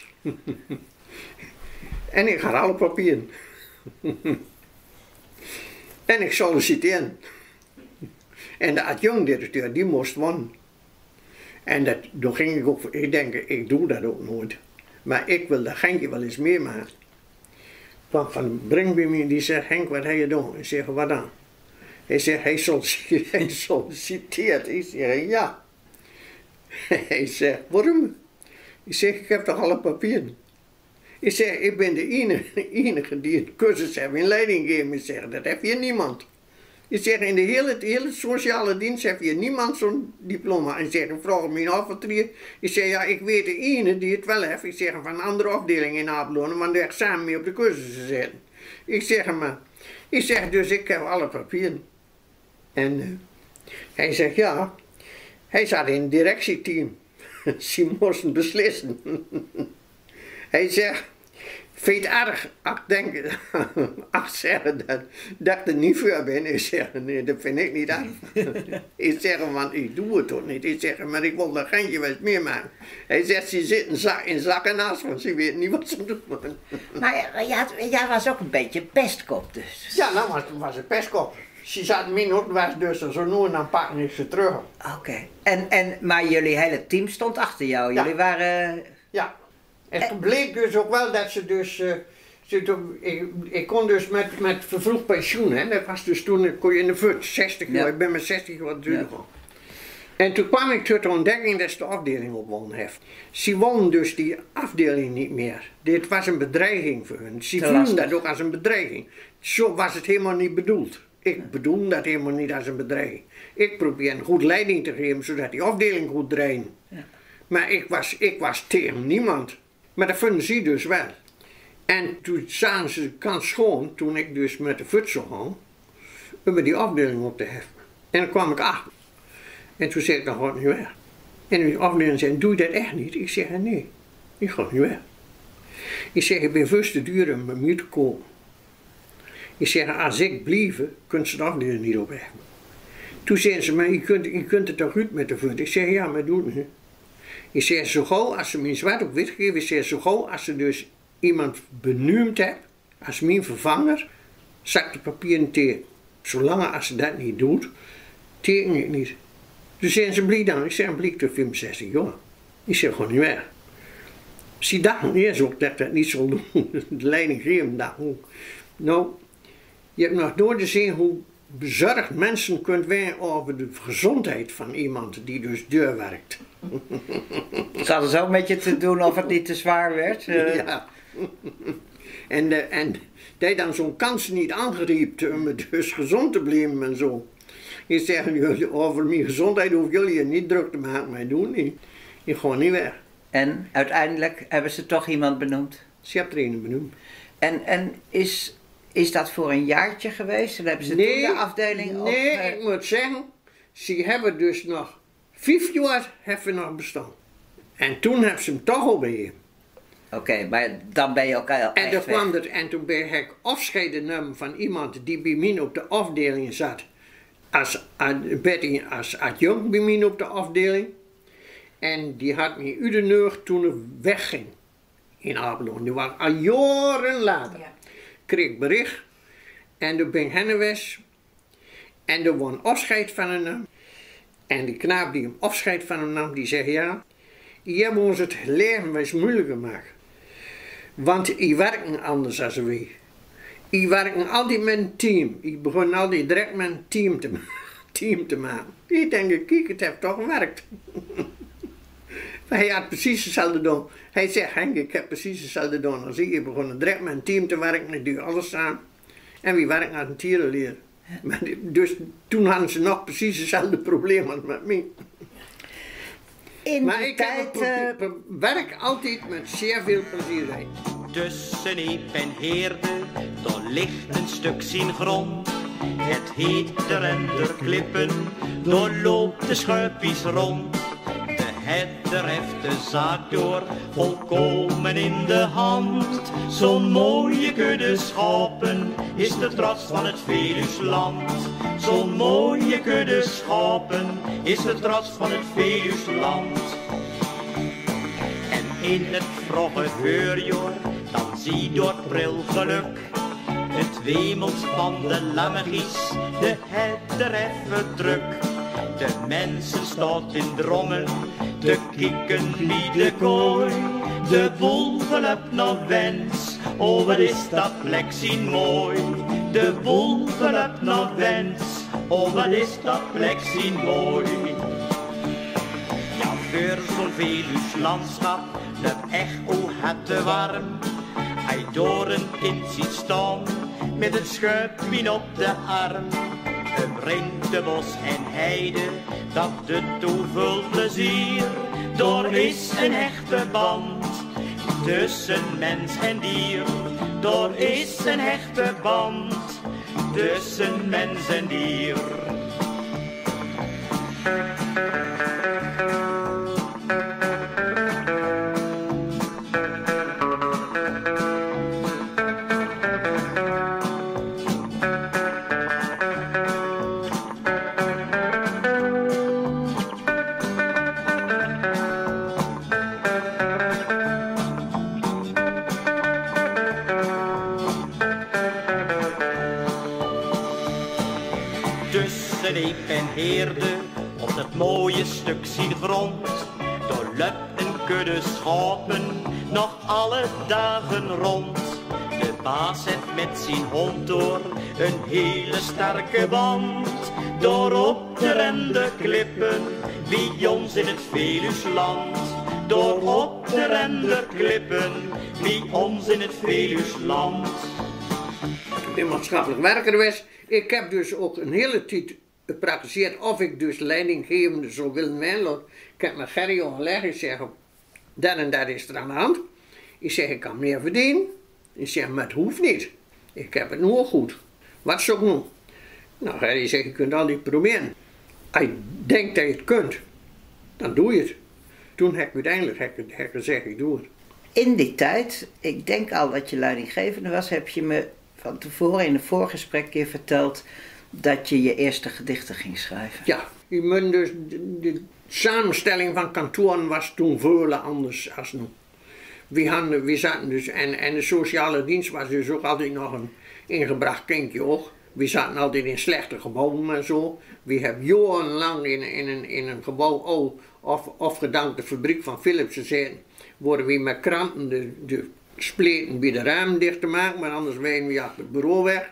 En ik had alle papieren. En ik solliciteerde. En de adjunct-directeur, die moest wonen. En dat, toen ging ik ook, ik denk, ik doe dat ook nooit. Maar ik wil dat Genkje wel eens meemaken. Kwam van breng bij me, die zegt, Henk, wat heb je gedaan? Ik zeg, wat dan? Hij zegt, hij solliciteert. Hij solliciteert. Ik zeg, ja. Hij zegt, waarom? Ik zeg, ik heb toch alle papieren? Ik zeg, ik ben de enige, enige die een cursus heeft in leiding geven. Ik zeg, dat heb je niemand. Ik zeg, in de hele, de hele sociale dienst heb je niemand zo'n diploma. Ik zeg, ik vraag me af wat er. Ik zeg, ja, ik weet de ene die het wel heeft. Ik zeg, van een andere afdeling in Apeldoorn, maar die echt samen mee op de cursus zitten. Ik zeg, maar, ik zeg, dus ik heb alle papieren. En uh, hij zegt, ja, hij zat in het directieteam. Ze moesten beslissen. Hij zegt, vind je het erg? Ach, denk, ach zeggen dat, dat ik er niet voor ben. Ik zeg, nee, dat vind ik niet erg. Ik zeg, want ik doe het toch niet. Ik zeg, maar ik wil dat Geintje wel eens meer maken. Hij zegt, ze zitten zak, in zak en as, want ze weten niet wat ze doen. Maar jij, jij was ook een beetje pestkop dus. Ja, nou was, was een pestkop. Ze zat in mijn hoek, was dus zo nu en dan pak ik ze terug. Oké, okay. en, en, maar jullie hele team stond achter jou? Jullie ja. waren... Ja. En toen bleek dus ook wel dat ze dus, uh, ze toen, ik, ik kon dus met, met vervroegd pensioen, hè. Dat was dus toen, kon je in de fut, zestig jaar, ja. Ik ben met zestig jaar duurder ja. En toen kwam ik tot de ontdekking dat ze de afdeling opwonnen heeft. Ze wonnen dus die afdeling niet meer. Dit was een bedreiging voor hun. Ze voelden dat ook als een bedreiging. Zo was het helemaal niet bedoeld. Ik bedoel dat helemaal niet als een bedreiging. Ik probeer een goed leiding te geven, zodat die afdeling goed draait. Ja. Maar ik was, ik was tegen niemand. Maar dat vonden ze dus wel. En toen zagen ze de kans schoon, toen ik dus met de fut zou gaan, om die afdeling op te heffen. En dan kwam ik achter. En toen zei ik, dat gaat niet weg. En die afdeling zei, doe je dat echt niet? Ik zeg, nee, ik ga niet weg. Ik zeg, ik ben vast te duur om met me te komen. Ik zeg, als ik blijf, kunt ze de afdeling niet opheffen. Toen zeiden ze, maar je kunt, je kunt het toch goed met de fut? Ik zeg, ja, maar doe het niet. Ik zeg, zo gauw als ze me zwart op wit geven, ik zeg, zo gauw als ze dus iemand benoemd hebt, als mijn vervanger, zak de papieren tegen. Zolang als ze dat niet doet, teken ik niet. Dus zeggen ze, blik dan. Ik zeg, blik tot vijfenzestig jaar. Ik zeg, gewoon niet weg. Ze dachten eerst ook dat dat niet zo doen. De leidinggevende dacht ook. Nou, je hebt nog nooit gezien hoe bezorgd mensen kunt zijn over de gezondheid van iemand die dus deur werkt. Ze hadden zo met je te doen of het niet te zwaar werd. Uh. Ja. En, de, en dat je dan zo'n kans niet aangreep om dus gezond te blijven en zo. Je zegt, over mijn gezondheid hoeven jullie je niet druk te maken, maar doen niet. Ik ga niet weg. En uiteindelijk hebben ze toch iemand benoemd? Ze hebben er een benoemd. En, en is, is dat voor een jaartje geweest? En hebben ze nee, toen de afdeling op... Nee, uh... ik moet zeggen, ze hebben dus nog vijf jaar hebben nog bestaan. En toen hebben ze hem toch opgegeven. Oké, okay, maar dan ben je ook al en, dan kwam er, en toen ben ik afscheid genomen van iemand die bij mij op de afdeling zat. Als, Betty als adjunct bij mij op de afdeling. En die had me uit de neug toen ik wegging in Apeldoorn. Die was al jaren later. Ja. Kreeg ik bericht. En toen ben ik heengeweest. En er was afscheid van hem. En die knaap die hem afscheid van hem nam, die zei ja. Je hebt ons het leven wel eens moeilijk gemaakt. Want je werkt anders als wij. Je werkt altijd met een team. Ik begon altijd direct met een team te, team te maken. Ik denk, kijk, het heeft toch gewerkt. Hij had precies hetzelfde doen. Hij zegt, Henk, ik heb precies hetzelfde doen als ik. Ik begon direct met een team te werken, ik doe alles samen. En wie werkt aan een tierenleer. Maar dus toen hadden ze nog precies hetzelfde probleem als met mij. In maar die ik tijd, heb het uh... werk altijd met zeer veel plezier uit. Tussen Eep en Heerde, daar ligt een stuk zien grond. Het heet de Renderklippen, daar loopt de schuipies rond. De herder heeft de zaak door, volkomen in de hand. Zo'n mooie kudde schapen is de trots van het Veluwsland. Zo'n mooie kudde schapen is de trots van het Veluwsland. En in het vroege voorjaar, dan zie door pril geluk het wemelt van de lammegies, de herder even druk. De mensen staan in drommen, de kikken niet de kooi. De wolven heb nog wens, oh wat is dat plek zien mooi. De wolven heb nog wens, oh wat is dat plek zien mooi. Ja, voor zo'n Veluws landschap, dat echt oh het te warm. Hij door een kind ziet staan, met het schuipje op de arm. Omringt de bos en heide, dat doet toeveel plezier. Daar is een echte band, tussen mens en dier. Daar is een echte band, tussen mens en dier. Tussen Eep en Heerde, op dat mooie stuk zien grond, daar loopt een kudde schapen nog alle dagen rond. De baas heeft met zijn hond door een hele sterke band. Door op de Renderklippen, wie ons in het Veluwsland. Door op de Renderklippen, wie ons in het Veluwsland. Ik ben maatschappelijk werker geweest. Ik heb dus ook een hele tijd gepraktiseerd of ik dus leidinggevende zou willen zijn. Ik heb met Gerry overlegd, ik zeg, dat en dat is er aan de hand. Ik zeg, ik kan meer verdienen. Ik zeg, maar het hoeft niet. Ik heb het nu al goed. Wat zou ik nu? Nou, Gerry zegt, je kunt altijd proberen. Als je denkt dat je het kunt, dan doe je het. Toen heb ik uiteindelijk heb ik, heb ik gezegd, ik doe het. In die tijd, ik denk al dat je leidinggevende was, heb je me van tevoren in een voorgesprek keer verteld dat je je eerste gedichten ging schrijven. Ja, je moet dus, de, de samenstelling van kantoren was toen veel anders als nu. We, hadden, we zaten dus, en, en de sociale dienst was dus ook altijd nog een ingebracht kindje ook. We zaten altijd in slechte gebouwen en zo. We hebben jarenlang in, in, een, in een gebouw, oh, of, of gedankt de fabriek van Philips gezeten, worden we met kranten de, de spleten bij de ramen dicht te maken, maar anders wijden we achter het bureau weg.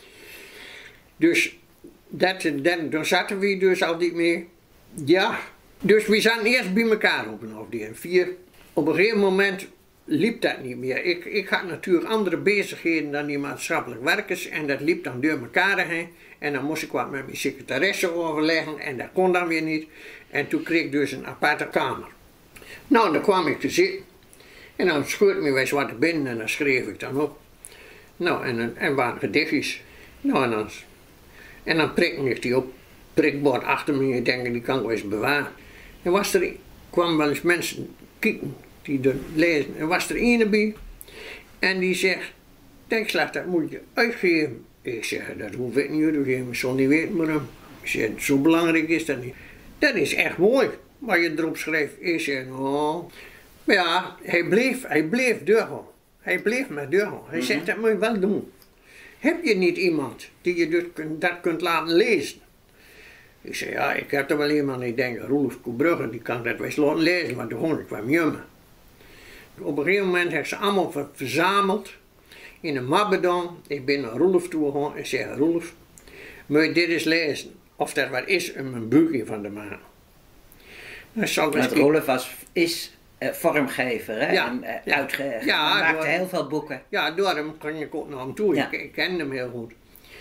Dus dat, dat, daar zaten we dus altijd mee. Ja, dus we zaten eerst bij elkaar op een afdeling. Vier. Op een gegeven moment liep dat niet meer. Ik, ik had natuurlijk andere bezigheden dan die maatschappelijk werkers en dat liep dan door elkaar heen. En dan moest ik wat met mijn secretaresse overleggen en dat kon dan weer niet. En toen kreeg ik dus een aparte kamer. Nou, dan kwam ik te zitten. En dan scheurde me eens wat binnen en dan schreef ik dan op. Nou, en, en waren gedichtjes. Nou, en dan, en dan prikte ik die op prikbord achter me en ik denk, die kan ik wel eens bewaren. En was er, kwamen wel eens mensen kijken die er lezen. En was er een bij en die zegt, Denkslag, dat moet je uitgeven. Ik zeg, dat hoef ik niet uit te geven, ik zal niet weten maar hem. Ik zeg, zo belangrijk is dat niet. Dat is echt mooi, wat je erop schrijft. Ik zeg, oh. Maar ja, hij bleef, hij bleef doorgaan. Hij bleef maar doorgaan. Hij mm-hmm. zegt, dat moet je wel doen. Heb je niet iemand die je dat kunt, dat kunt laten lezen? Ik zei, ja, ik heb er wel iemand, ik denk, Roelof Koebrugge, die kan dat wel eens laten lezen, maar toen ik kwam jammer. Op een gegeven moment heb ik ze allemaal verzameld in een map gedaan. Ik ben naar Roelof toe gegaan en zei, Roelof, moet je dit eens lezen? Of dat wat is om een boekje van te maken. Dat zal Want Roelof was, is uh, vormgever, hè? Ja, En, uh, ja. uitge Ja, hij maakte door- heel veel boeken. Ja, door hem kan ik ook naar hem toe. Ja. Ik, ik ken hem heel goed.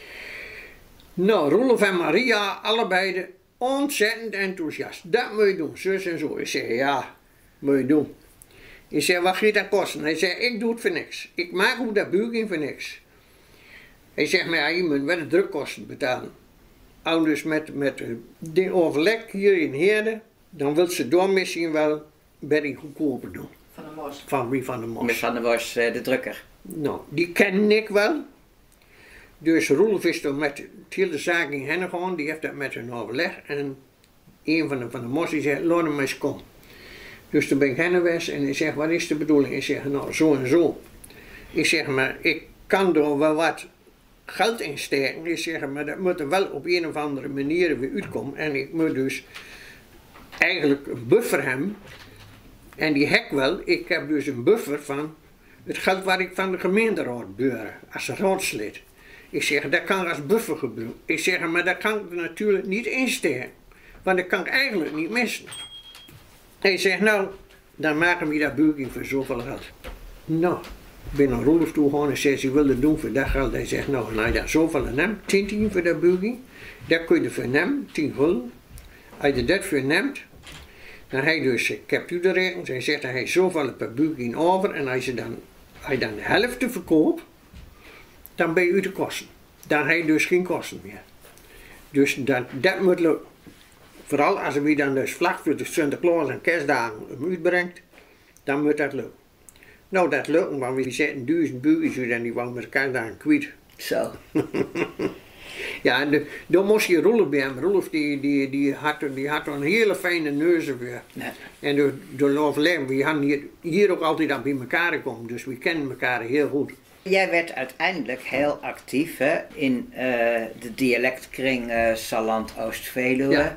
Nou, Roelof en Maria, allebei de ontzettend enthousiast. Dat moet je doen, zus en zo. Ik zeg, ja, moet je doen. Ik zeg, wat gaat dat kosten? Hij zegt, ik doe het voor niks. Ik maak ook dat buik voor niks. Hij zegt, maar ja, je moet wel de drukkosten betalen. Al dus met, met de overleg hier in Heerde, dan wil ze door misschien wel bij die goedkoper doen. Van de Mos. Van wie van de Mos. Met Van der Wors, uh, de drukker. Nou, die ken ik wel. Dus Roelof is toen met de hele zaak in hen gegaan, die heeft dat met hun overleg. En een van de, van de Mos die zei, laat hem eens komen. Dus toen ben ik hen geweest en ik zeg, wat is de bedoeling? Ik zeg, nou, zo en zo. Ik zeg, maar ik kan er wel wat geld in steken. Ik zeg, maar dat moet er wel op een of andere manier weer uitkomen. En ik moet dus eigenlijk een buffer hebben. En die hek wel, ik heb dus een buffer van het geld wat ik van de gemeenteraad beuren, als raadslid. Ik zeg, dat kan als buffer gebeuren. Ik zeg, maar dat kan ik er natuurlijk niet insteken. Want dat kan ik eigenlijk niet missen. Hij zegt, nou, dan maken we dat buurtje voor zoveel geld. Nou, ik ben naar Roelof toe gegaan en zei, ze wilde doen voor dat geld. Hij zegt, nou, als je dat zoveel neemt, tien tien voor dat buurtje, dat kun je ervoor nemen, tien gulden. Als je dat voor neemt, dan heb je dus, ik heb u de rekening, hij zegt, dan heb je zoveel per buurtje over. En als je dan, als je dan de helft verkoopt, dan ben je uit de kosten. Dan heb je dus geen kosten meer. Dus dat, dat moet lukken. Vooral als we dan dus vlak voor de Sinterklaas en kerstdagen hem uitbrengt, dan moet dat lukken. Nou, dat lukt, want we zetten duizend buurtjes uit en die waren met de kerstdagen kwijt. Zo. Ja, en de, dan moest je Roelof bij hem. Roelof die, die, die, had, die had een hele fijne neus weer. Ja. En door, door overleg, we hadden hier, hier ook altijd aan bij elkaar gekomen, dus we kennen elkaar heel goed. Jij werd uiteindelijk heel actief hè, in uh, de dialectkring uh, Salland Oost-Veluwe. Ja.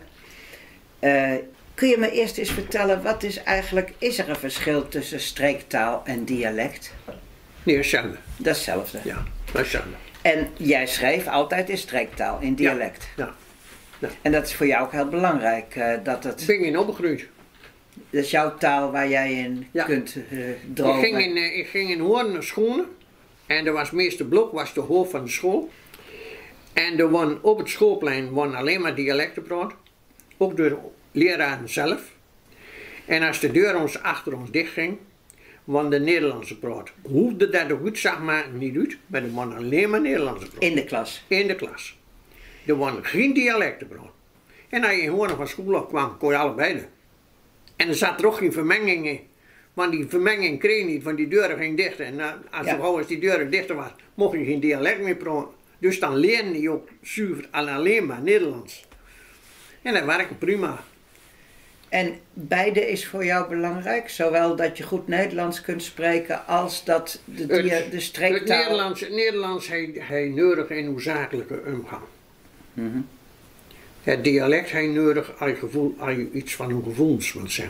Uh, kun je me eerst eens vertellen, wat is eigenlijk, is er een verschil tussen streektaal en dialect? Nee, hetzelfde. Dat is hetzelfde. Ja, dat is hetzelfde. En jij schreef altijd in streektaal, in dialect. Ja. Ja. En dat is voor jou ook heel belangrijk, uh, dat het, Ik ben in opgegroeid. dat is jouw taal waar jij in Ja. kunt uh, dromen. Ik ging in, uh, ik ging in Hoorn naar scholen. En er was meester Blok, was de hoofd van de school. En er waren op het schoolplein waren alleen maar dialecten praat. Ook door de leraren zelf. En als de deur ons achter ons dicht ging, waren de Nederlandse praat. Hoefde dat ook goed, zeg maar, niet uit. Maar er waren alleen maar Nederlandse praat. In de klas. In de klas. Er waren geen dialecten praat. En als je in Hoorn van school kwam, kon je allebei doen. En er zat er ook geen vermenging in. Want die vermenging kreeg je niet, want die deur ging dicht. En uh, als, Ja. als die deur dichter was, mocht je geen dialect meer praten. Dus dan leerde je ook zuiver en alleen maar Nederlands. En dat werkte prima. En beide is voor jou belangrijk, zowel dat je goed Nederlands kunt spreken als dat de, dia- Het- de Het streektaal... Nederlands, het Nederlands heeft nodig in uw zakelijke omgang. Mhm. Het dialect heeft nodig als je, gevoel, als je iets van uw gevoelens wilt zeggen.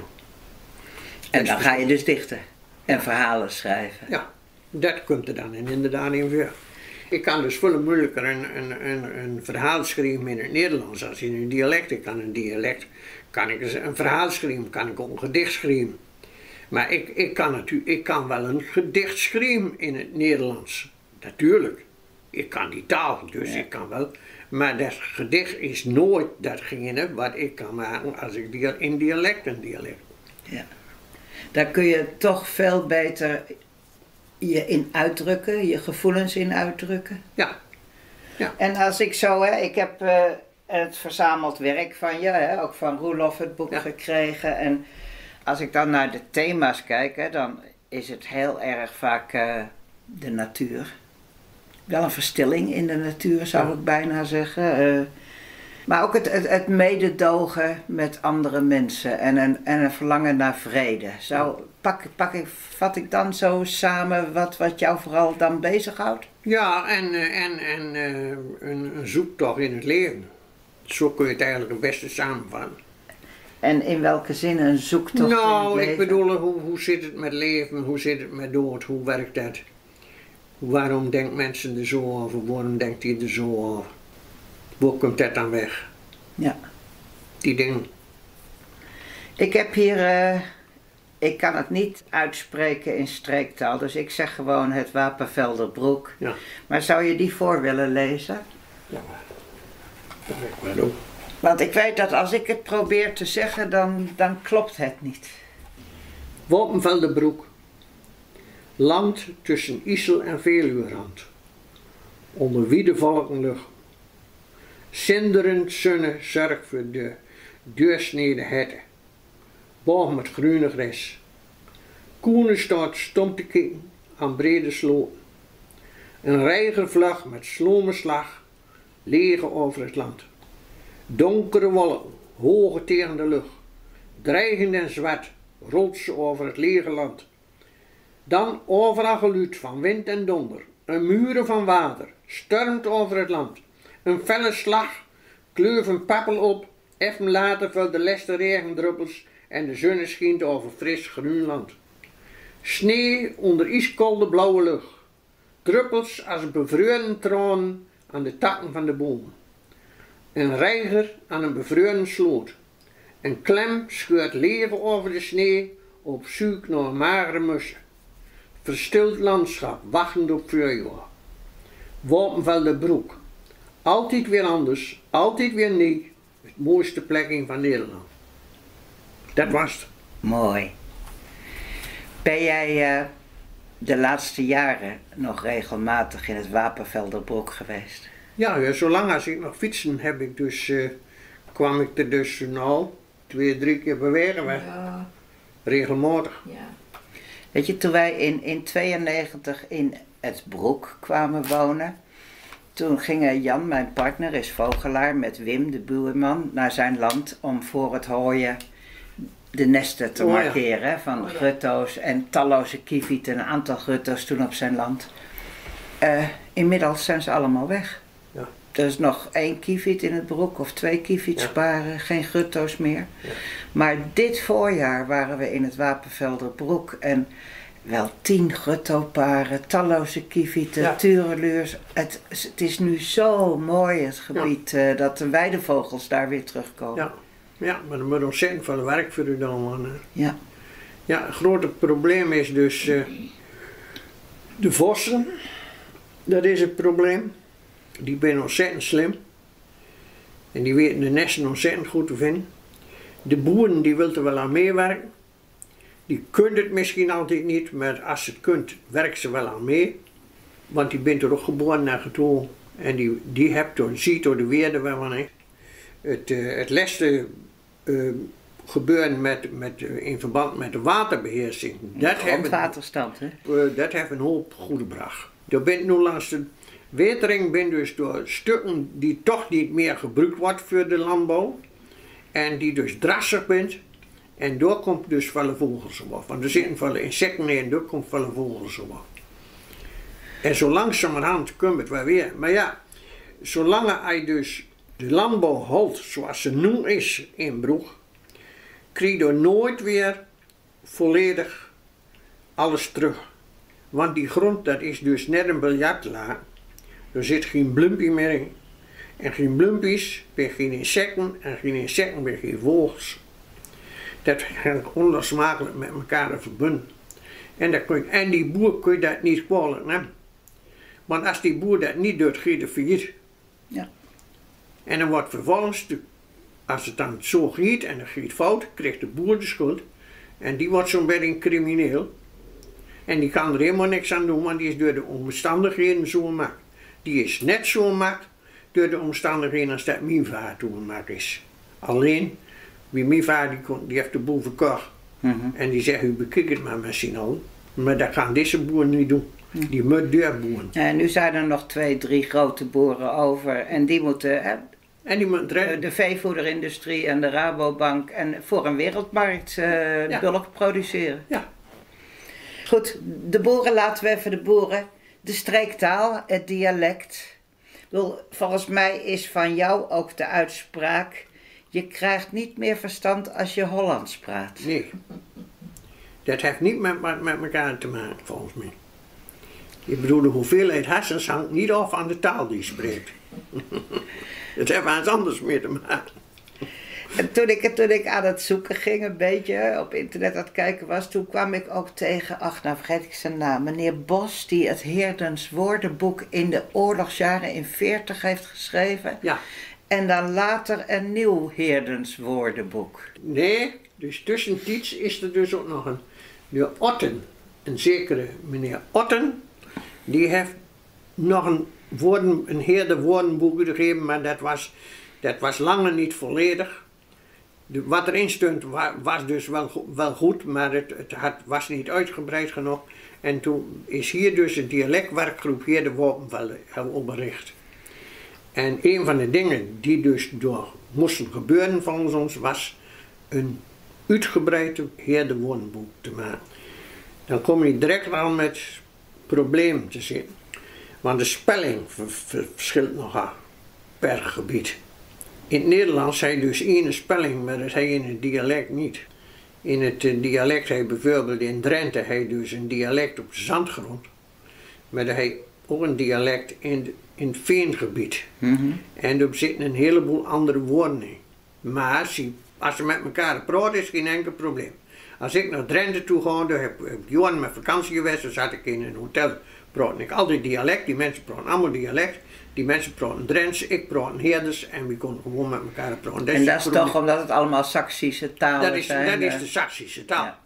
En dan ga je dus dichten en verhalen schrijven. Ja, dat komt er dan in, inderdaad in weer. Ik kan dus veel moeilijker een, een, een, een verhaal schrijven in het Nederlands als in een dialect. Ik kan een dialect, kan ik een verhaal schrijven, kan ik ook een gedicht schrijven. Maar ik, ik, kan natuurlijk, ik kan wel een gedicht schrijven in het Nederlands. Natuurlijk. Ik kan die taal, dus Ja. ik kan wel. Maar dat gedicht is nooit datgene wat ik kan maken als ik dia- in dialect een dialect. Ja. Daar kun je toch veel beter je in uitdrukken, je gevoelens in uitdrukken. Ja. En als ik zo, hè, ik heb eh, het verzameld werk van je, hè, ook van Roelof het boek Ja. gekregen. En als ik dan naar de thema's kijk, hè, dan is het heel erg vaak eh, de natuur. Wel een verstilling in de natuur, zou Ja. ik bijna zeggen. eh. Maar ook het, het, het mededogen met andere mensen en een, en een verlangen naar vrede. Zo pak, pak ik, vat ik dan zo samen wat, wat jou vooral dan bezighoudt? Ja, en, eh, en, en eh, een, een zoektocht in het leven. Zo kun je het eigenlijk het beste samenvatten. En in welke zin een zoektocht in het Nou, leven? ik bedoel, hoe, hoe zit het met leven, hoe zit het met dood, hoe werkt dat? Waarom denken mensen er zo over, waarom denkt hij er zo over? Hoe komt dat dan weg? Ja. Die dingen. Ik heb hier, uh, ik kan het niet uitspreken in streektaal, dus ik zeg gewoon het Wapenvelderbroek. Ja. Maar zou je die voor willen lezen? Ja, dat weet ik wel ook. Want ik weet dat als ik het probeer te zeggen, dan, dan klopt het niet. Wapenvelderbroek. Land tussen IJssel en Veluwerand. Onder wiedevolkenlucht. Zinderend zonne zorgt voor de deursnede herten. Boog met groene gras. Koenen staat stom te kijken aan brede sloten. Een reigervlag met slomenslag liggen over het land. Donkere wolken, hoge tegen de lucht. Dreigend en zwart rolt ze over het lege land. Dan overal geluid van wind en donder. Een muren van water stormt over het land. Een felle slag kleurt een pappel op. Even later valt de laatste regendruppels en de zon schijnt over fris groen land. Sneeuw onder ijskoude blauwe lucht. Druppels als bevroren tranen aan de takken van de bomen. Een reiger aan een bevroren sloot. Een klem scheurt leven over de sneeuw op zoek naar magere mussen. Verstild landschap, wachtend op voorjaar. Wapenvelderbroek. Altijd weer anders, altijd weer nieuw. Het mooiste plekje van Nederland. Dat was het. Mooi. Ben jij uh, de laatste jaren nog regelmatig in het Wapenvelderbroek geweest? Ja, ja, zolang als ik nog fietsen heb ik dus, uh, kwam ik er dus nou twee, drie keer bewegen. Ja. Regelmatig. Ja. Weet je, toen wij in in tweeënnegentig in het Broek kwamen wonen, toen gingen Jan, mijn partner, is vogelaar, met Wim, de buurman, naar zijn land om voor het hooien de nesten te Oh, ja. markeren van Oh, ja. grutto's en talloze kievieten, een aantal grutto's toen op zijn land. Uh, inmiddels zijn ze allemaal weg. Ja. Er is nog één kieviet in het Broek of twee kievietsparen, ja. Geen grutto's meer. Ja. Maar dit voorjaar waren we in het Wapenvelderbroek en wel tien gruttoparen, talloze kievieten, Ja. tureluurs. Het, het is nu zo mooi het gebied, ja. uh, dat de weidevogels daar weer terugkomen. Ja, ja, maar er moet ontzettend veel werk voor u doen. Man. Ja. Ja, het grote probleem is dus uh, de vossen. Dat is het probleem. Die zijn ontzettend slim. En die weten de nesten ontzettend goed te vinden. De boeren die willen er wel aan meewerken. Die kunnen het misschien altijd niet, maar als ze het kunt, werken ze wel aan mee. Want die bent er ook geboren en getogen. En die, die hebt door, ziet door de weerde waarvan he. Het, uh, het laatste uh, gebeuren met, met, uh, in verband met de waterbeheersing. Dat grondwaterstand, hè? Uh, dat heeft een hoop goede bracht. Er bent nu langs de wetering ben dus door stukken die toch niet meer gebruikt wordt voor de landbouw. En die dus drassig bent. En door komt dus vele vogels op. Want er zitten vele insecten in en door komt vele vogels op. En zo langzamerhand komt het wel weer. Maar ja, zolang hij dus de landbouw houdt zoals ze nu is in Broek, krijg je nooit weer volledig alles terug. Want die grond dat is dus net een biljartlaag. Er zit geen blumpje meer in. En geen blumpjes ben geen insecten en geen insecten ben geen vogels. Dat is onlosmakelijk met elkaar verbonden. En, dat kun je, en die boer kun je dat niet kwalijk nemen. Want als die boer dat niet doet, gaat hij failliet. Ja. En dan wordt vervolgens, de, als het dan zo gaat en het gaat fout, krijgt de boer de schuld. En die wordt zo'n beetje een crimineel. En die kan er helemaal niks aan doen, want die is door de omstandigheden zo gemaakt. Die is net zo gemaakt door de omstandigheden als dat mijn vader toen gemaakt is. Alleen, wie mijn vader die, kon, die heeft de boel verkocht. Mm-hmm. En die zegt, u bekijkt het maar met z'n allen. Maar dat gaan deze boeren niet doen. Mm. Die moet deurboeren. Ja, en nu zijn er nog twee, drie grote boeren over. En die moeten, hè, en die moeten redden. De veevoederindustrie en de Rabobank en voor een wereldmarkt uh, ja. bulk produceren. Ja. Goed, de boeren laten we even de boeren. De streektaal, het dialect. Wel, volgens mij is van jou ook de uitspraak: je krijgt niet meer verstand als je Hollands praat. Nee. Dat heeft niet met, met, met elkaar te maken, volgens mij. Ik bedoel, de hoeveelheid hersens hangt niet af aan de taal die je spreekt. Dat heeft iets anders mee te maken. En toen ik, toen ik aan het zoeken ging, een beetje op internet aan het kijken was, toen kwam ik ook tegen, ach nou vergeet ik zijn naam, meneer Bos, die het Heerdens woordenboek in de oorlogsjaren in veertig heeft geschreven. Ja. En dan later een nieuw Heerdens woordenboek. Nee, dus tussentijds is er dus ook nog een, de Otten, een zekere meneer Otten, die heeft nog een, woorden, een Heerde woordenboek gegeven, maar dat was, dat was lange niet volledig. De, wat erin stond was, was dus wel, wel goed, maar het, het had, was niet uitgebreid genoeg. En toen is hier dus een dialectwerkgroep Heerde Worpenvelde opgericht. En een van de dingen die dus door moesten gebeuren volgens ons was een uitgebreide Heerde woordenboek te maken. Dan kom je direct al met problemen te zitten. Want de spelling verschilt nogal per gebied. In het Nederlands heb je dus één spelling, maar dat heb je in het dialect niet. In het dialect heb je bijvoorbeeld in Drenthe heb je dus een dialect op de zandgrond. Maar dan heb je ook een dialect in, de, in het veengebied. Mm-hmm. En er zitten een heleboel andere woorden in. Maar als, je, als ze met elkaar praten is geen enkel probleem. Als ik naar Drenthe toe ga, dan heb ik jaren met vakantie geweest, dan zat ik in een hotel. Praat ik altijd dialect, die mensen praten allemaal dialect. Die mensen praten Drents, ik praat Heerders en we konden gewoon met elkaar praten. Dat en dat is toch omdat het allemaal Saksische talen dat is, zijn? Dat is de Saksische taal. Ja.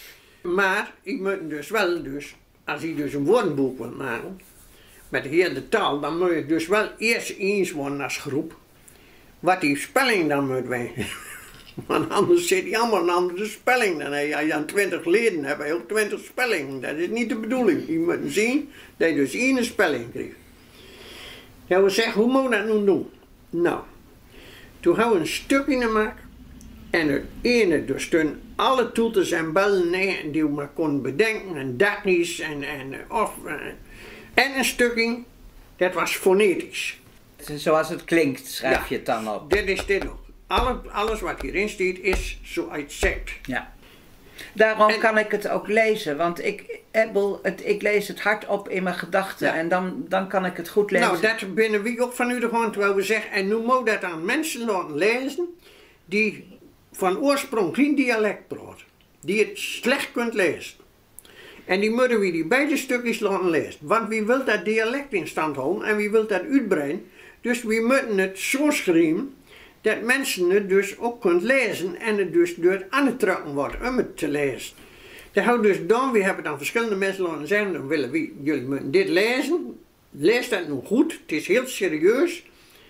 Maar ik moet dus wel, dus, als je dus een woordenboek wilt maken met de Heerde taal, dan moet je dus wel eerst eens worden als groep wat die spelling dan moet wijzen. Want anders zit je allemaal een andere spelling. Dan heb je, als je dan twintig leden hebt, heb je ook twintig spellingen. Dat is niet de bedoeling. Je moet zien dat je dus één spelling krijgt. Ja, we zeggen, hoe moet dat nu doen? Nou, toen gaan we een stukje gemaakt. En het ene, dus toen alle toeters en bellen nee, die we maar konden bedenken. En dakjes en, en, of, en een stukje, dat was fonetisch. Zoals het klinkt, schrijf ja, je het dan op. Dit is dit ook. Alle, alles wat hierin staat is zoals het zegt. Ja. Daarom en, kan ik het ook lezen, want ik, het, ik lees het hardop in mijn gedachten ja. en dan, dan kan ik het goed lezen. Nou, dat binnen wie ook van u de gewoon terwijl we zeggen, en nu moet dat aan mensen laten lezen die van oorsprong geen dialect praten, die het slecht kunt lezen. En die moeten we die beide stukjes laten lezen, want wie wil dat dialect in stand houden en wie wil dat uitbreiden, dus we moeten het zo schrijven dat mensen het dus ook kunt lezen en het dus door het aangetrokken wordt om het te lezen. Dat houdt dus dan, we hebben dan verschillende mensen laten zeggen, dan willen we, jullie moeten dit lezen, lees dat nu goed, het is heel serieus,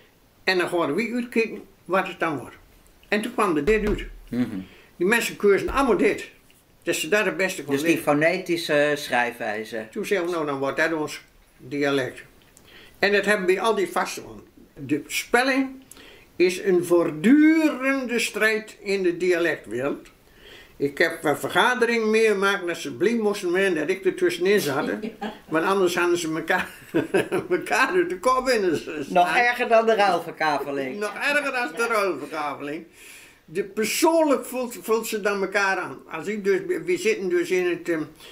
en dan gaan we uitkijken wat het dan wordt. En toen kwam er dit uit. Mm-hmm. Die mensen keuzen allemaal dit, dat ze daar het beste kon dus lezen. Die fonetische schrijfwijze. Toen zeggen we, nou dan wordt dat ons dialect. En dat hebben we altijd vastgehouden. De spelling is een voortdurende strijd in de dialectwereld. Ik heb een vergadering meegemaakt dat ze blij moesten zijn dat ik er tussenin zat. Want anders hadden ze elkaar, elkaar uit de kop in. Nog erger dan de ruilverkaveling. Nog erger dan de ruilverkaveling. De, persoonlijk voelt, voelt ze dan elkaar aan. Als ik dus, we zitten dus in het,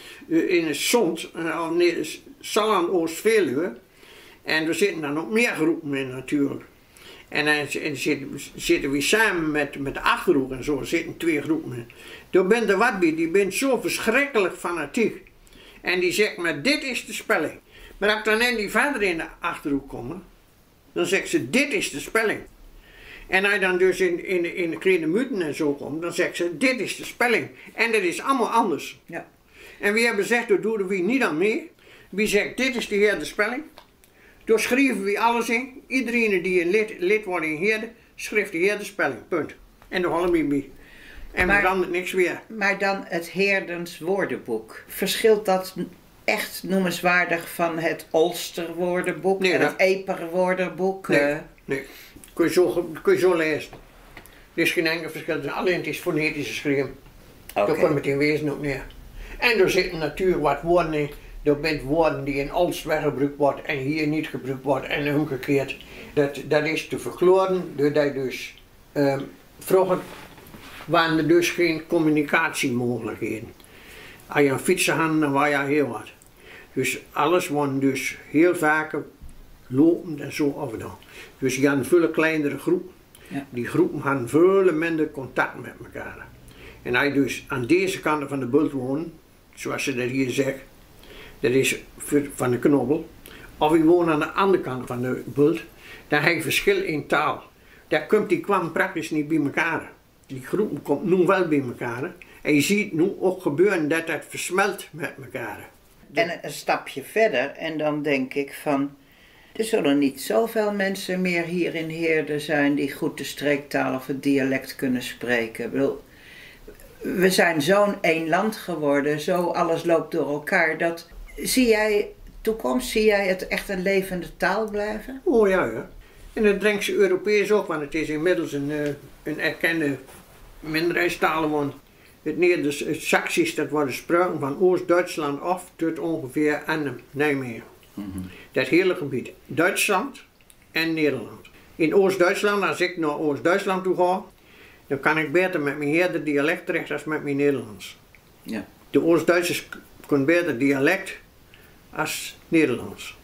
in het Zond, uh, nee, Salland Oost-Veluwe. En er zitten dan ook meer groepen in natuurlijk. En dan zitten, zitten we samen met, met de Achterhoek en zo, zitten twee groepen in. Toen bent de Watby, die bent zo verschrikkelijk fanatiek. En die zegt, maar dit is de spelling. Maar als ik dan in die verder in de Achterhoek kom, dan zegt ze, dit is de spelling. En als je dan dus in, in, in de kleine muten en zo komt, dan zegt ze, dit is de spelling. En dat is allemaal anders. Ja. En we hebben gezegd, daar doen we niet aan mee. Wie zegt, dit is de Heerde spelling. Toen schrijven we alles in. Iedereen die een lid, lid wordt in Heerde, schrijft de Heerde spelling. Punt. En dan halen we mee. En we veranderen niks weer. Maar dan het Heerdens woordenboek. Verschilt dat echt noemenswaardig van het Ulster woordenboek nee, en dat... het Eper woordenboek? Nee, uh... nee. Kun je, zo, kun je zo lezen. Er is geen enkel verschil. Alleen het is fonetisch geschreven. Okay. Daar komt het in wezen ook neer. En er zitten natuurlijk wat woorden in. Er zijn woorden die in Ulster gebruikt worden en hier niet gebruikt worden en omgekeerd. Dat, dat is te verkloren doordat dus uh, vroeger waren er dus geen communicatiemogelijkheden. Als je een fietsen had, dan was je heel wat. Dus alles wordt dus heel vaak lopend en zo afgedaan. Dus je had een veel kleinere groep. Ja. Die groepen hadden veel minder contact met elkaar. En als je dus aan deze kant van de bult woont, zoals ze dat hier zegt, dat is van de knobbel, of je woont aan de andere kant van de bult, dan heb je verschil in taal. Daar komt die kwam praktisch niet bij elkaar. Die groepen komt nu wel bij elkaar. En je ziet nu ook gebeuren dat dat versmelt met elkaar. En een stapje verder en dan denk ik van, er zullen niet zoveel mensen meer hier in Heerde zijn die goed de streektaal of het dialect kunnen spreken. Ik bedoel, we zijn zo'n één land geworden, zo alles loopt door elkaar. Dat, zie jij toekomst, zie jij het echt een levende taal blijven? Oh ja, ja. En dat brengt ze Europees ook, want het is inmiddels een, uh, een erkende minderheidstaal. Want het Nederlands, het Saksisch, dat wordt gesproken van Oost-Duitsland af tot ongeveer aan Nijmegen. Mm-hmm. Dat hele gebied, Duitsland en Nederland. In Oost-Duitsland, als ik naar Oost-Duitsland toe ga, dan kan ik beter met mijn Heerder dialect terecht dan met mijn Nederlands. Ja. De Oost-Duitsers kunnen beter dialect als Nederlands.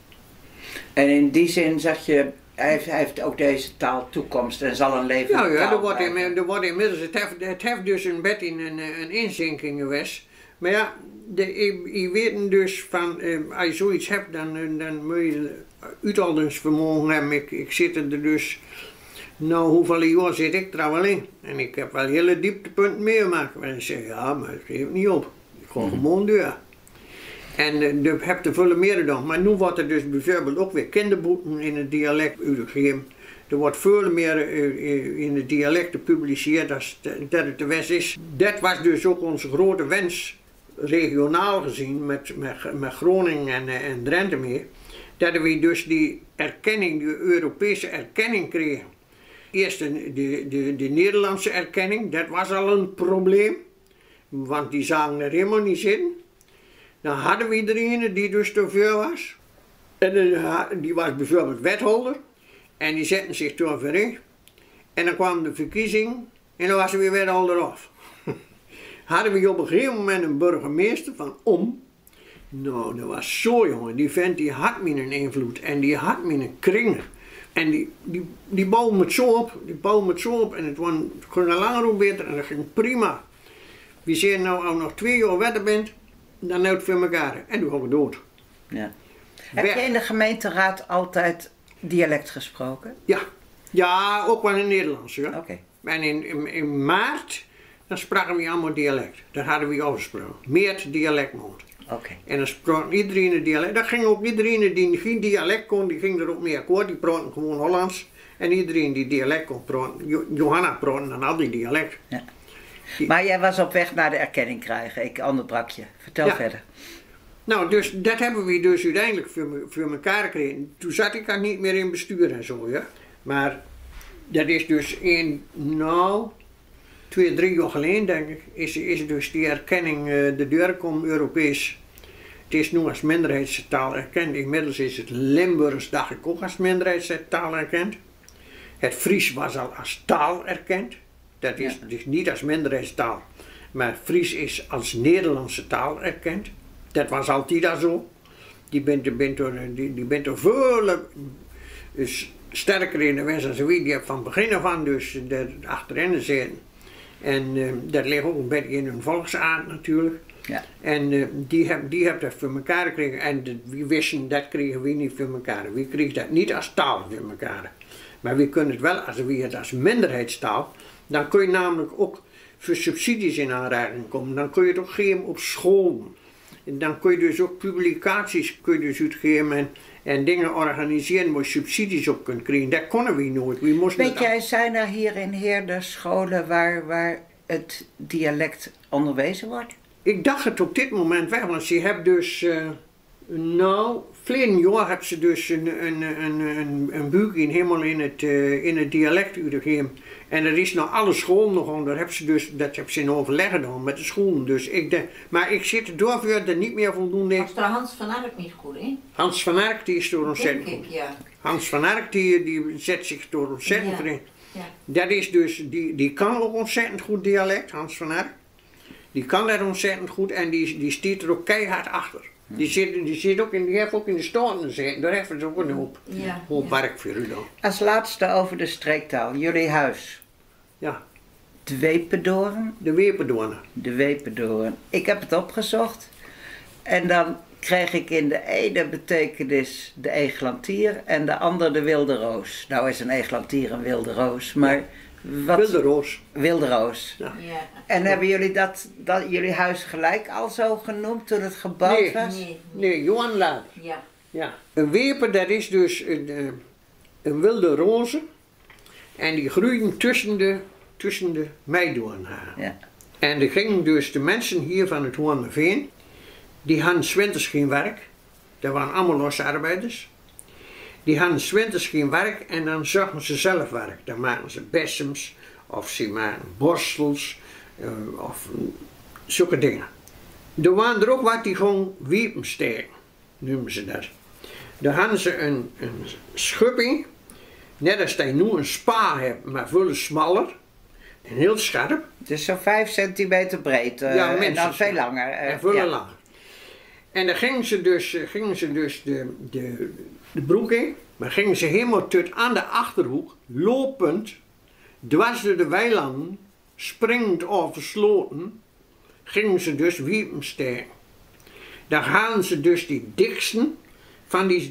En in die zin zeg je, hij heeft, hij heeft ook deze taal toekomst en zal een levende ja, ja, taal er wordt, blijven. in, er wordt inmiddels, het heeft, het heeft dus een beetje in een, een inzinking geweest. Maar ja, de, je, je weet dus van, eh, als je zoiets hebt, dan, dan moet je uithoudingsvermogen hebben. Ik, ik zit er dus, nou hoeveel jaar zit ik er al in? En ik heb wel hele dieptepunten meegemaakt. En ik zeg, ja, maar ik geef niet op. Ik ga mm-hmm. gewoon door. En uh, je hebt er veel meer dan. Maar nu wordt er dus bijvoorbeeld ook weer kinderboeken in het dialect uitgegeven. Er wordt veel meer uh, in het dialect gepubliceerd als dat het de wens is. Dat was dus ook onze grote wens, regionaal gezien, met, met, met Groningen en, uh, en Drenthe mee. Dat we dus die erkenning, die Europese erkenning kregen. Eerst de, de, de, de Nederlandse erkenning, dat was al een probleem. Want die zagen er helemaal niet in. Dan hadden we iedereen die dus te veel was. En die was bijvoorbeeld wethouder. En die zetten zich toen verenigd. En dan kwam de verkiezing en dan was er weer wethouder af. Hadden we op een gegeven moment een burgemeester van Om. Nou, dat was zo jongen. Die vent die had me een invloed en die had me een kring. En die, die, die bouwde het zo op. Die bouwde het zo op en het kon al langer hoe beter en dat ging prima. Wie zei nou al nog twee jaar verder bent, dan houdt voor elkaar. En toen gaan we dood. Ja. Heb je in de gemeenteraad altijd dialect gesproken? Ja, ja ook wel in het Nederlands. Ja. Oké. Okay. En in, in, in maart, dan spraken we allemaal dialect. Dat hadden we afgesproken. Meer dialectmond. Oké. Okay. En dan sprak iedereen een dialect. Dat ging ook iedereen die geen dialect kon, die ging er ook mee akkoord. Die praten gewoon Hollands. En iedereen die dialect kon praten, Johanna praten dan al die dialect. Ja. Maar jij was op weg naar de erkenning krijgen. Ik onderbrak je. Vertel ja. verder. Nou, dus dat hebben we dus uiteindelijk voor, me, voor elkaar gekregen. Toen zat ik daar niet meer in bestuur en zo, ja. Maar dat is dus in, nou, twee, drie jaar geleden, denk ik, is, is dus die erkenning uh, de deur gekomen, Europees. Het is nu als minderheidstaal erkend. Inmiddels is het Limburgs, dacht ik, ook als minderheidstaal erkend. Het Fries was al als taal erkend. Dat is, ja. dus niet als minderheidstaal, maar Fries is als Nederlandse taal erkend. Dat was altijd al zo. Die bent, bent door, die, die bent door veel dus sterker in de wens als wie. Die heeft van begin af aan dus er achterin zitten. En uh, dat ligt ook een beetje in hun volksaard natuurlijk. Ja. En uh, die hebben die heb dat voor elkaar gekregen. En de, we wisten dat kregen we niet voor elkaar. We kregen dat niet als taal voor elkaar. Maar we kunnen het wel als we het als minderheidstaal. Dan kun je namelijk ook voor subsidies in aanraking komen. Dan kun je het ook geven op school. En dan kun je dus ook publicaties kun je dus uitgeven en, en dingen organiseren waar je subsidies op kunt krijgen. Dat konden we nooit. We moesten Weet jij, zijn er hier in Heerde scholen waar, waar het dialect onderwezen wordt? Ik dacht het op dit moment wel, want ze hebben dus, uh, nou, verleden jaar hebben ze dus een, een, een, een, een boekje helemaal in het, uh, in het dialect uitgegeven. En er is naar alle scholen nog aan, daar hebben ze dus, dat hebben ze in overleg gedaan met de scholen. Dus ik denk, maar ik zit er door voor er niet meer voldoende in. Was daar Hans van Ark niet goed in? Hans van Ark die is door ontzettend goed. Ja. Hans van Ark die, die zet zich door ontzettend ja. in. Ja. Dat is dus, die, die kan ook ontzettend goed dialect, Hans van Ark. Die kan dat ontzettend goed en die, die stiert er ook keihard achter. Die zit, die zit ook in, die heeft ook in de Staten gezeten. Daar hebben ze ook een hoop, Ja, hoop ja. werk voor u dan. Als laatste over de streektaal. Jullie huis. Ja, Dwependoorn. de Weperdoornen. De Wependoorn. Ik heb het opgezocht. En dan kreeg ik in de ene betekenis de eglantier en de andere de wilde roos. Nou is een eglantier een wilde roos, maar wat... Wilde roos. Wilde roos. Ja. Ja. En hebben jullie dat, dat, jullie huis gelijk al zo genoemd toen het gebouwd Nee. was? Nee. Nee, Johan laat. Ja. Ja. Een weper, dat is dus een, eh, een wilde roze. En die groeien tussen de, tussen de meidoornhagen. Ja. En er gingen dus de mensen hier van het Hoornveen, die hadden 's winters geen werk. Dat waren allemaal losse arbeiders. Die hadden 's winters geen werk en dan zochten ze zelf werk. Dan maken ze bessems, of ze maken borstels, uh, of uh, zulke dingen. Er waren er ook wat die gewoon wiepensteken, noemen ze dat. Daar hadden ze een, een schupping, net als je nu een spa hebt, maar veel smaller en heel scherp. Dus zo'n vijf centimeter breed uh, Ja, en dan minstens, veel ja. langer. uh, En veel ja. langer. En dan gingen ze dus, eh, gingen ze dus de, de, de broek in, maar gingen ze helemaal tot aan de achterhoek, lopend, dwars door de weilanden, springend over sloten, gingen ze dus wiepen steken. Dan halen ze dus die diksten van die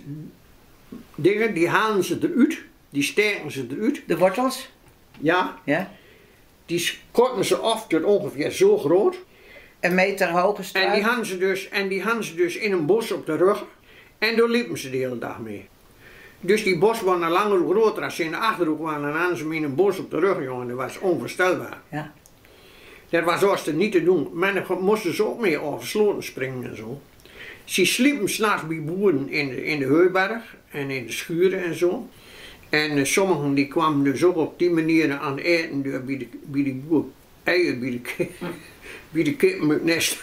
dingen, die halen ze eruit, die steken ze eruit. De wortels? Ja, Ja. die korten ze af tot ongeveer zo groot. Een meter hoge En struik. die hadden ze dus, en die hadden ze dus in een bos op de rug. En daar liepen ze de hele dag mee. Dus die bos waren langer hoe groter als ze in de Achterhoek waren. En hadden ze hem in een bos op de rug, jongen. Dat was onvoorstelbaar. Ja. Dat was als niet te doen. Maar dan moesten ze ook mee over sloten springen en zo. Ze sliepen s'nachts bij boeren in de, in de Heuberg en in de schuren en zo. En uh, sommigen die kwamen dus ook op die manier aan eten door bij de, bij de boer. Eieren bij de kip. Bij de kippen met nest.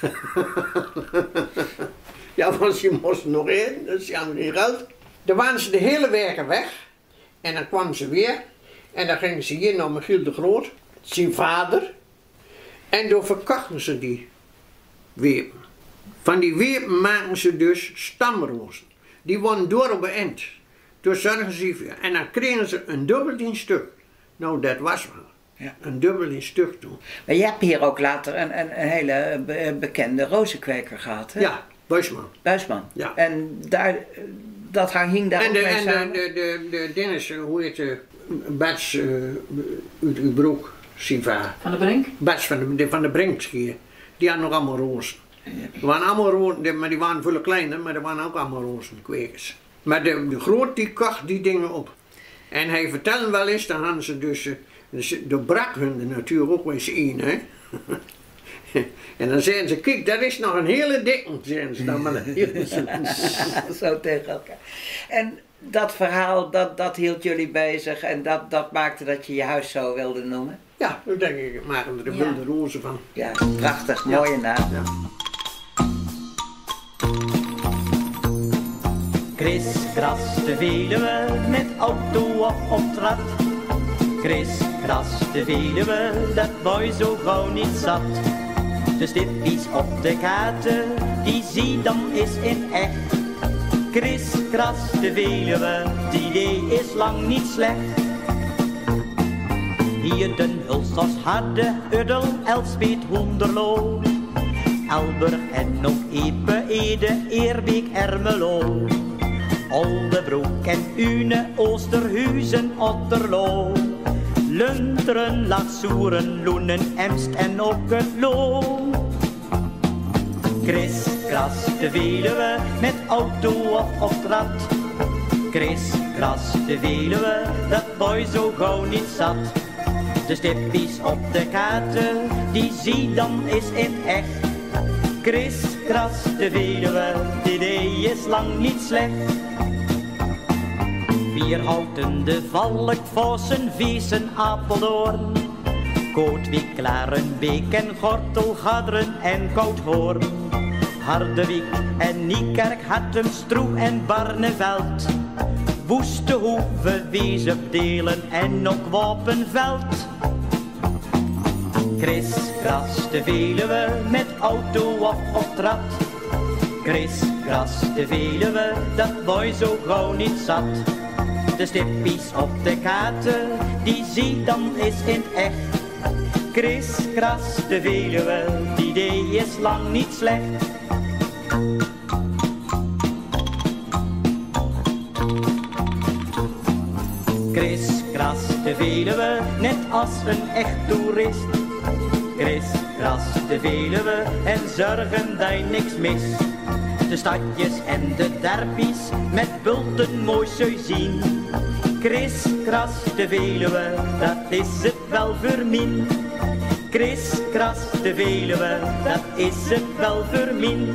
Ja, want ze moesten nog eten, dus ze hadden geen geld. Dan waren ze de hele weken weg. En dan kwamen ze weer. En dan gingen ze hier naar Michiel de Groot, zijn vader. En dan verkochten ze die wepen. Van die wepen maken ze dus stamrozen. Die worden door op een eind. Toen zorgen ze voor. En dan kregen ze een dubbel in stuk. Nou, dat was wel. Ja. Een dubbel in stuk toen. Maar je hebt hier ook later een, een, een hele be- bekende rozenkweker gehad, hè? Ja, Buisman. Buisman. Ja. En daar, dat hing daar En ook de, mee en de, samen? de, de, de dinges, hoe heet de, Bats uh, uit uw broek, Siva. Van de Brink? Bats van de, de, van de Brink hier. Die hadden nog allemaal rozen. Die waren allemaal rozen, maar die waren veel kleiner, maar er waren ook allemaal rozenkwekers. Maar de, de groot die kocht die dingen op. En hij vertelde wel eens, dan hadden ze dus, dus de brak hun er natuurlijk ook wel eens in, hè. En dan zeiden ze, kijk, dat is nog een hele dikke, zeiden ze dan maar. Zo tegen elkaar. En dat verhaal, dat, dat hield jullie bezig en dat, dat maakte dat je je huis zo wilde noemen? Ja, dan denk ik, ik maak er de Ja. wilde rozen van. Ja, prachtig, Ja. mooie naam. Ja. Kriskras de Veluwe met auto op optrad. Kriskras de Veluwe, dat boy zo gauw niet zat. De stippies op de kaarten, die zie dan is in echt. Kriskras de Veluwe, het idee is lang niet slecht. Hier den Hulstos hadden, Uddel, Elspeet, Hoenderloo. Elburg en nog Epe, Ede, Eerbeek, Ermelo. Oldebroek en Une, Oosterhuizen, Otterlo. Lunteren, Laatsoeren, Loenen, Emst en ook het Loo. Kriskras de Veluwe, met auto of op trad. Kriskras de Veluwe, dat boy zo gauw niet zat. De stippies op de kaarten, die zie dan is in echt. Kriskras de Veluwe, het idee is lang niet slecht. Vierhouten, de Valk, Vossen, Viesen, Apeldoorn. Kootwijk, Klarenbeek en Gortel, Gaderen en Koudhoorn. Harderwijk en Niekerk, Hattem, Stroe en Barneveld. Woestehoeve, Weesepdelen en ook Wapenveld. Kriskras de Veluwe, met auto of op trad. Kriskras de Veluwe, dat mooi zo gauw niet zat. De stippies op de kaarten, die zie dan is in het echt. Kriskras de Veluwe, die idee is lang niet slecht. Kriskras de Veluwe, net als een echt toerist. Kriskras de Veluwe, en zorgen dat je niks mist. De stadjes en de derbies, met bulten mooi zul zien. Kriskras de Veluwe, dat is het wel voor min. Kriskras de Veluwe, dat is het wel voor min.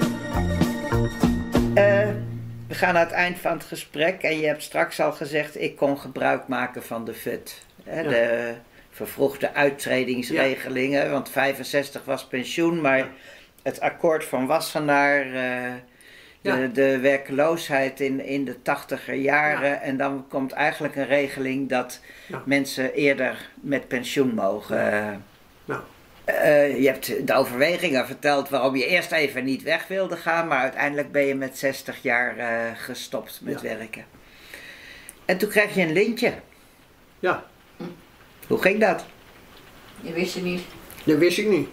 Uh, we gaan aan het eind van het gesprek en je hebt straks al gezegd, ik kon gebruik maken van de F U T. Hè, ja. De vervroegde uittredingsregelingen, ja. Want vijfenzestig was pensioen, maar ja. Het akkoord van Wassenaar, uh, de, ja. de werkloosheid in, in de tachtiger jaren, ja. En dan komt eigenlijk een regeling dat ja. mensen eerder met pensioen mogen. Ja. Nou. Uh, je hebt de overwegingen verteld waarom je eerst even niet weg wilde gaan, maar uiteindelijk ben je met zestig jaar uh, gestopt met ja. werken. En toen kreeg je een lintje. Ja. Hm. Hoe ging dat? Je wist het niet. Dat wist ik niet.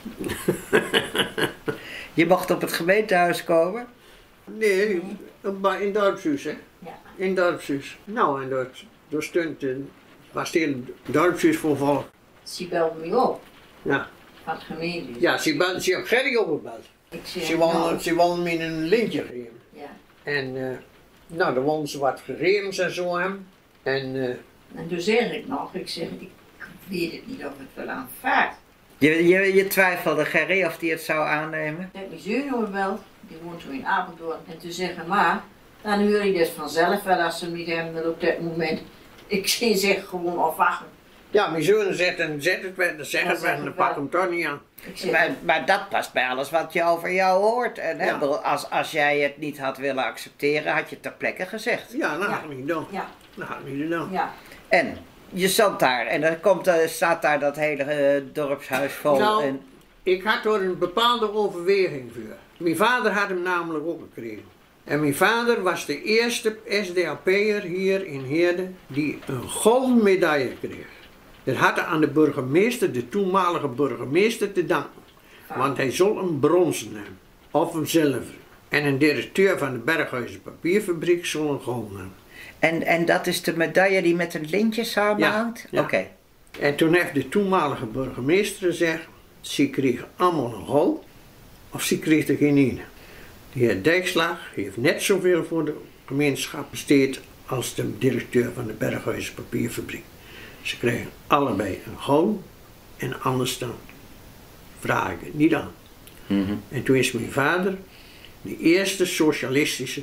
Je mocht op het gemeentehuis komen? Nee, in het dorpshuis, hè. Ja. In het dorpshuis. Nou, en dat, dat stond, was het hele dorpshuis vol volk. Ze belde me op. Ja. Van het gemeentehuis. Ja, ze, belde, ze heeft Gerry opgebeld. Ik zeg, Ze wilden nou, ze wilden me een lintje geven. Ja. En, uh, nou, dan wilden ze wat gegevens en zo hem. En, uh, en toen zeg ik nog, ik zeg, ik weet het niet of het wel aanvaardt. Je, je, je twijfelde, Gerry, of die het zou aannemen? Ik heb mijn zus gebeld, die woont toen in Apeldoorn. En toen zeggen, maar, dan huur je dus vanzelf wel als ze niet hebben op dat moment. Ik zeg gewoon afwachten. ja, mijn zoon zet, en zet het weg, dan zeg het weg en dan pak hem toch niet aan. Maar, maar dat past bij alles wat je over jou hoort. En, hè, Ja. als, als jij het niet had willen accepteren, had je het ter plekke gezegd. Ja, dat Ja. had ik niet doen. Ja, Dat had ik niet doen. ja. En je zat daar en er komt, uh, staat daar dat hele uh, dorpshuis vol. Nou, en... ik had er een bepaalde overweging voor. Mijn vader had hem namelijk ook gekregen. En mijn vader was de eerste S D A P'er hier in Heerde die een gouden medaille kreeg. Dat had hij aan de burgemeester, de toenmalige burgemeester, te danken. Want hij zal een bronzen hebben, of een zilver. En een directeur van de Berghuizen Papierfabriek zal een gouden hebben. En, en dat is de medaille die met een lintje samenhangt? Ja, ja. Oké. Okay. En toen heeft de toenmalige burgemeester gezegd, ze kregen allemaal een goud, of ze kregen er geen ene. De heer Dijkslag heeft net zoveel voor de gemeenschap besteed als de directeur van de Berghuizen Papierfabriek. Ze kregen allebei een goud en anders dan vraag ik het niet aan. Mm-hmm. En toen is mijn vader de eerste socialistische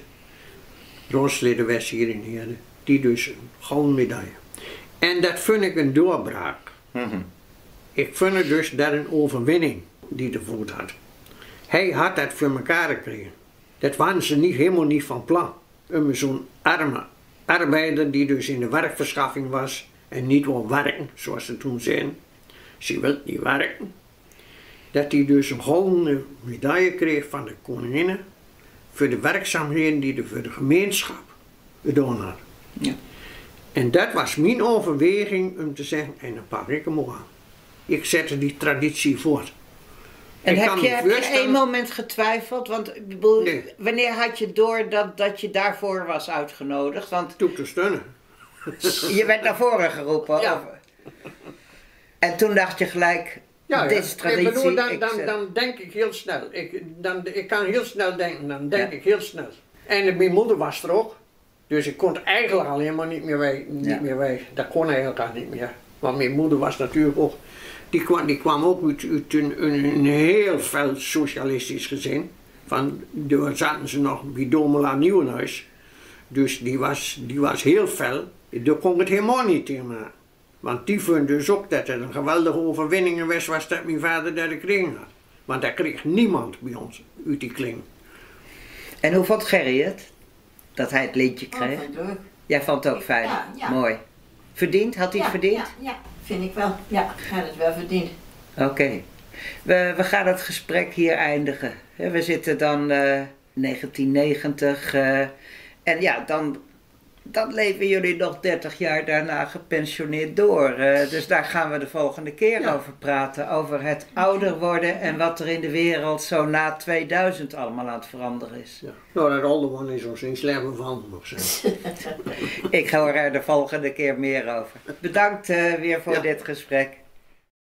raadslid hier in Heerde, die dus een gouden medaille. En dat vind ik een doorbraak. Mm-hmm. Ik vind het dus dat een overwinning die de voet had. Hij had dat voor elkaar gekregen. Dat waren ze niet, helemaal niet van plan. Om zo'n arme arbeider die dus in de werkverschaffing was en niet wil werken, zoals ze toen zeiden. Ze wil niet werken. Dat hij dus een gouden medaille kreeg van de koningin voor de werkzaamheden die hij voor de gemeenschap gedaan had. Ja. En dat was mijn overweging om te zeggen, en dan pak ik hem ook aan. Ik zette die traditie voort. En ik heb kan je, me heb je voorstellen- één moment getwijfeld? Want ik bedoel, Nee. wanneer had je door dat, dat je daarvoor was uitgenodigd? Want Toe te steunen. je werd naar voren geroepen. Ja. Of... En toen dacht je gelijk, Ja, dit ja. is traditie. Ik bedoel, dan, ik dan, zet- dan denk ik heel snel. Ik, dan, ik kan heel snel denken, dan denk Ja. ik heel snel. En mijn moeder was er ook. Dus ik kon eigenlijk al helemaal niet meer weg. Niet Ja. meer weg. Dat kon eigenlijk al niet meer. Want mijn moeder was natuurlijk ook, die kwam, die kwam ook uit, uit een, een, een heel fel socialistisch gezin. Van, daar zaten ze nog bij Domela Nieuwenhuis. Dus die was, die was heel fel. Daar kon ik het helemaal niet tegen maken. Want die vond dus ook dat het een geweldige overwinning geweest was dat mijn vader dat gekregen had. Want dat kreeg niemand bij ons uit die kling. En hoe vond Gerry het? Dat hij het lintje Oh, kreeg? vond ik leuk. Jij vond het ook fijn? Ja, ja. Mooi. Verdiend? Had hij Ja, het verdiend? Ja, ja, vind ik wel. Ja, hij had het wel verdiend. Oké. We, we gaan het gesprek hier eindigen. We zitten dan uh, negentien negentig. Uh, en ja, dan, dan leven jullie nog dertig jaar daarna gepensioneerd door. Uh, dus daar gaan we de volgende keer ja. over praten. Over het ouder worden en wat er in de wereld zo na tweeduizend allemaal aan het veranderen is. Ja. Nou, dat ouder worden is ons geen slimme van, mag zeggen. Ik hoor er de volgende keer meer over. Bedankt uh, weer voor ja. dit gesprek.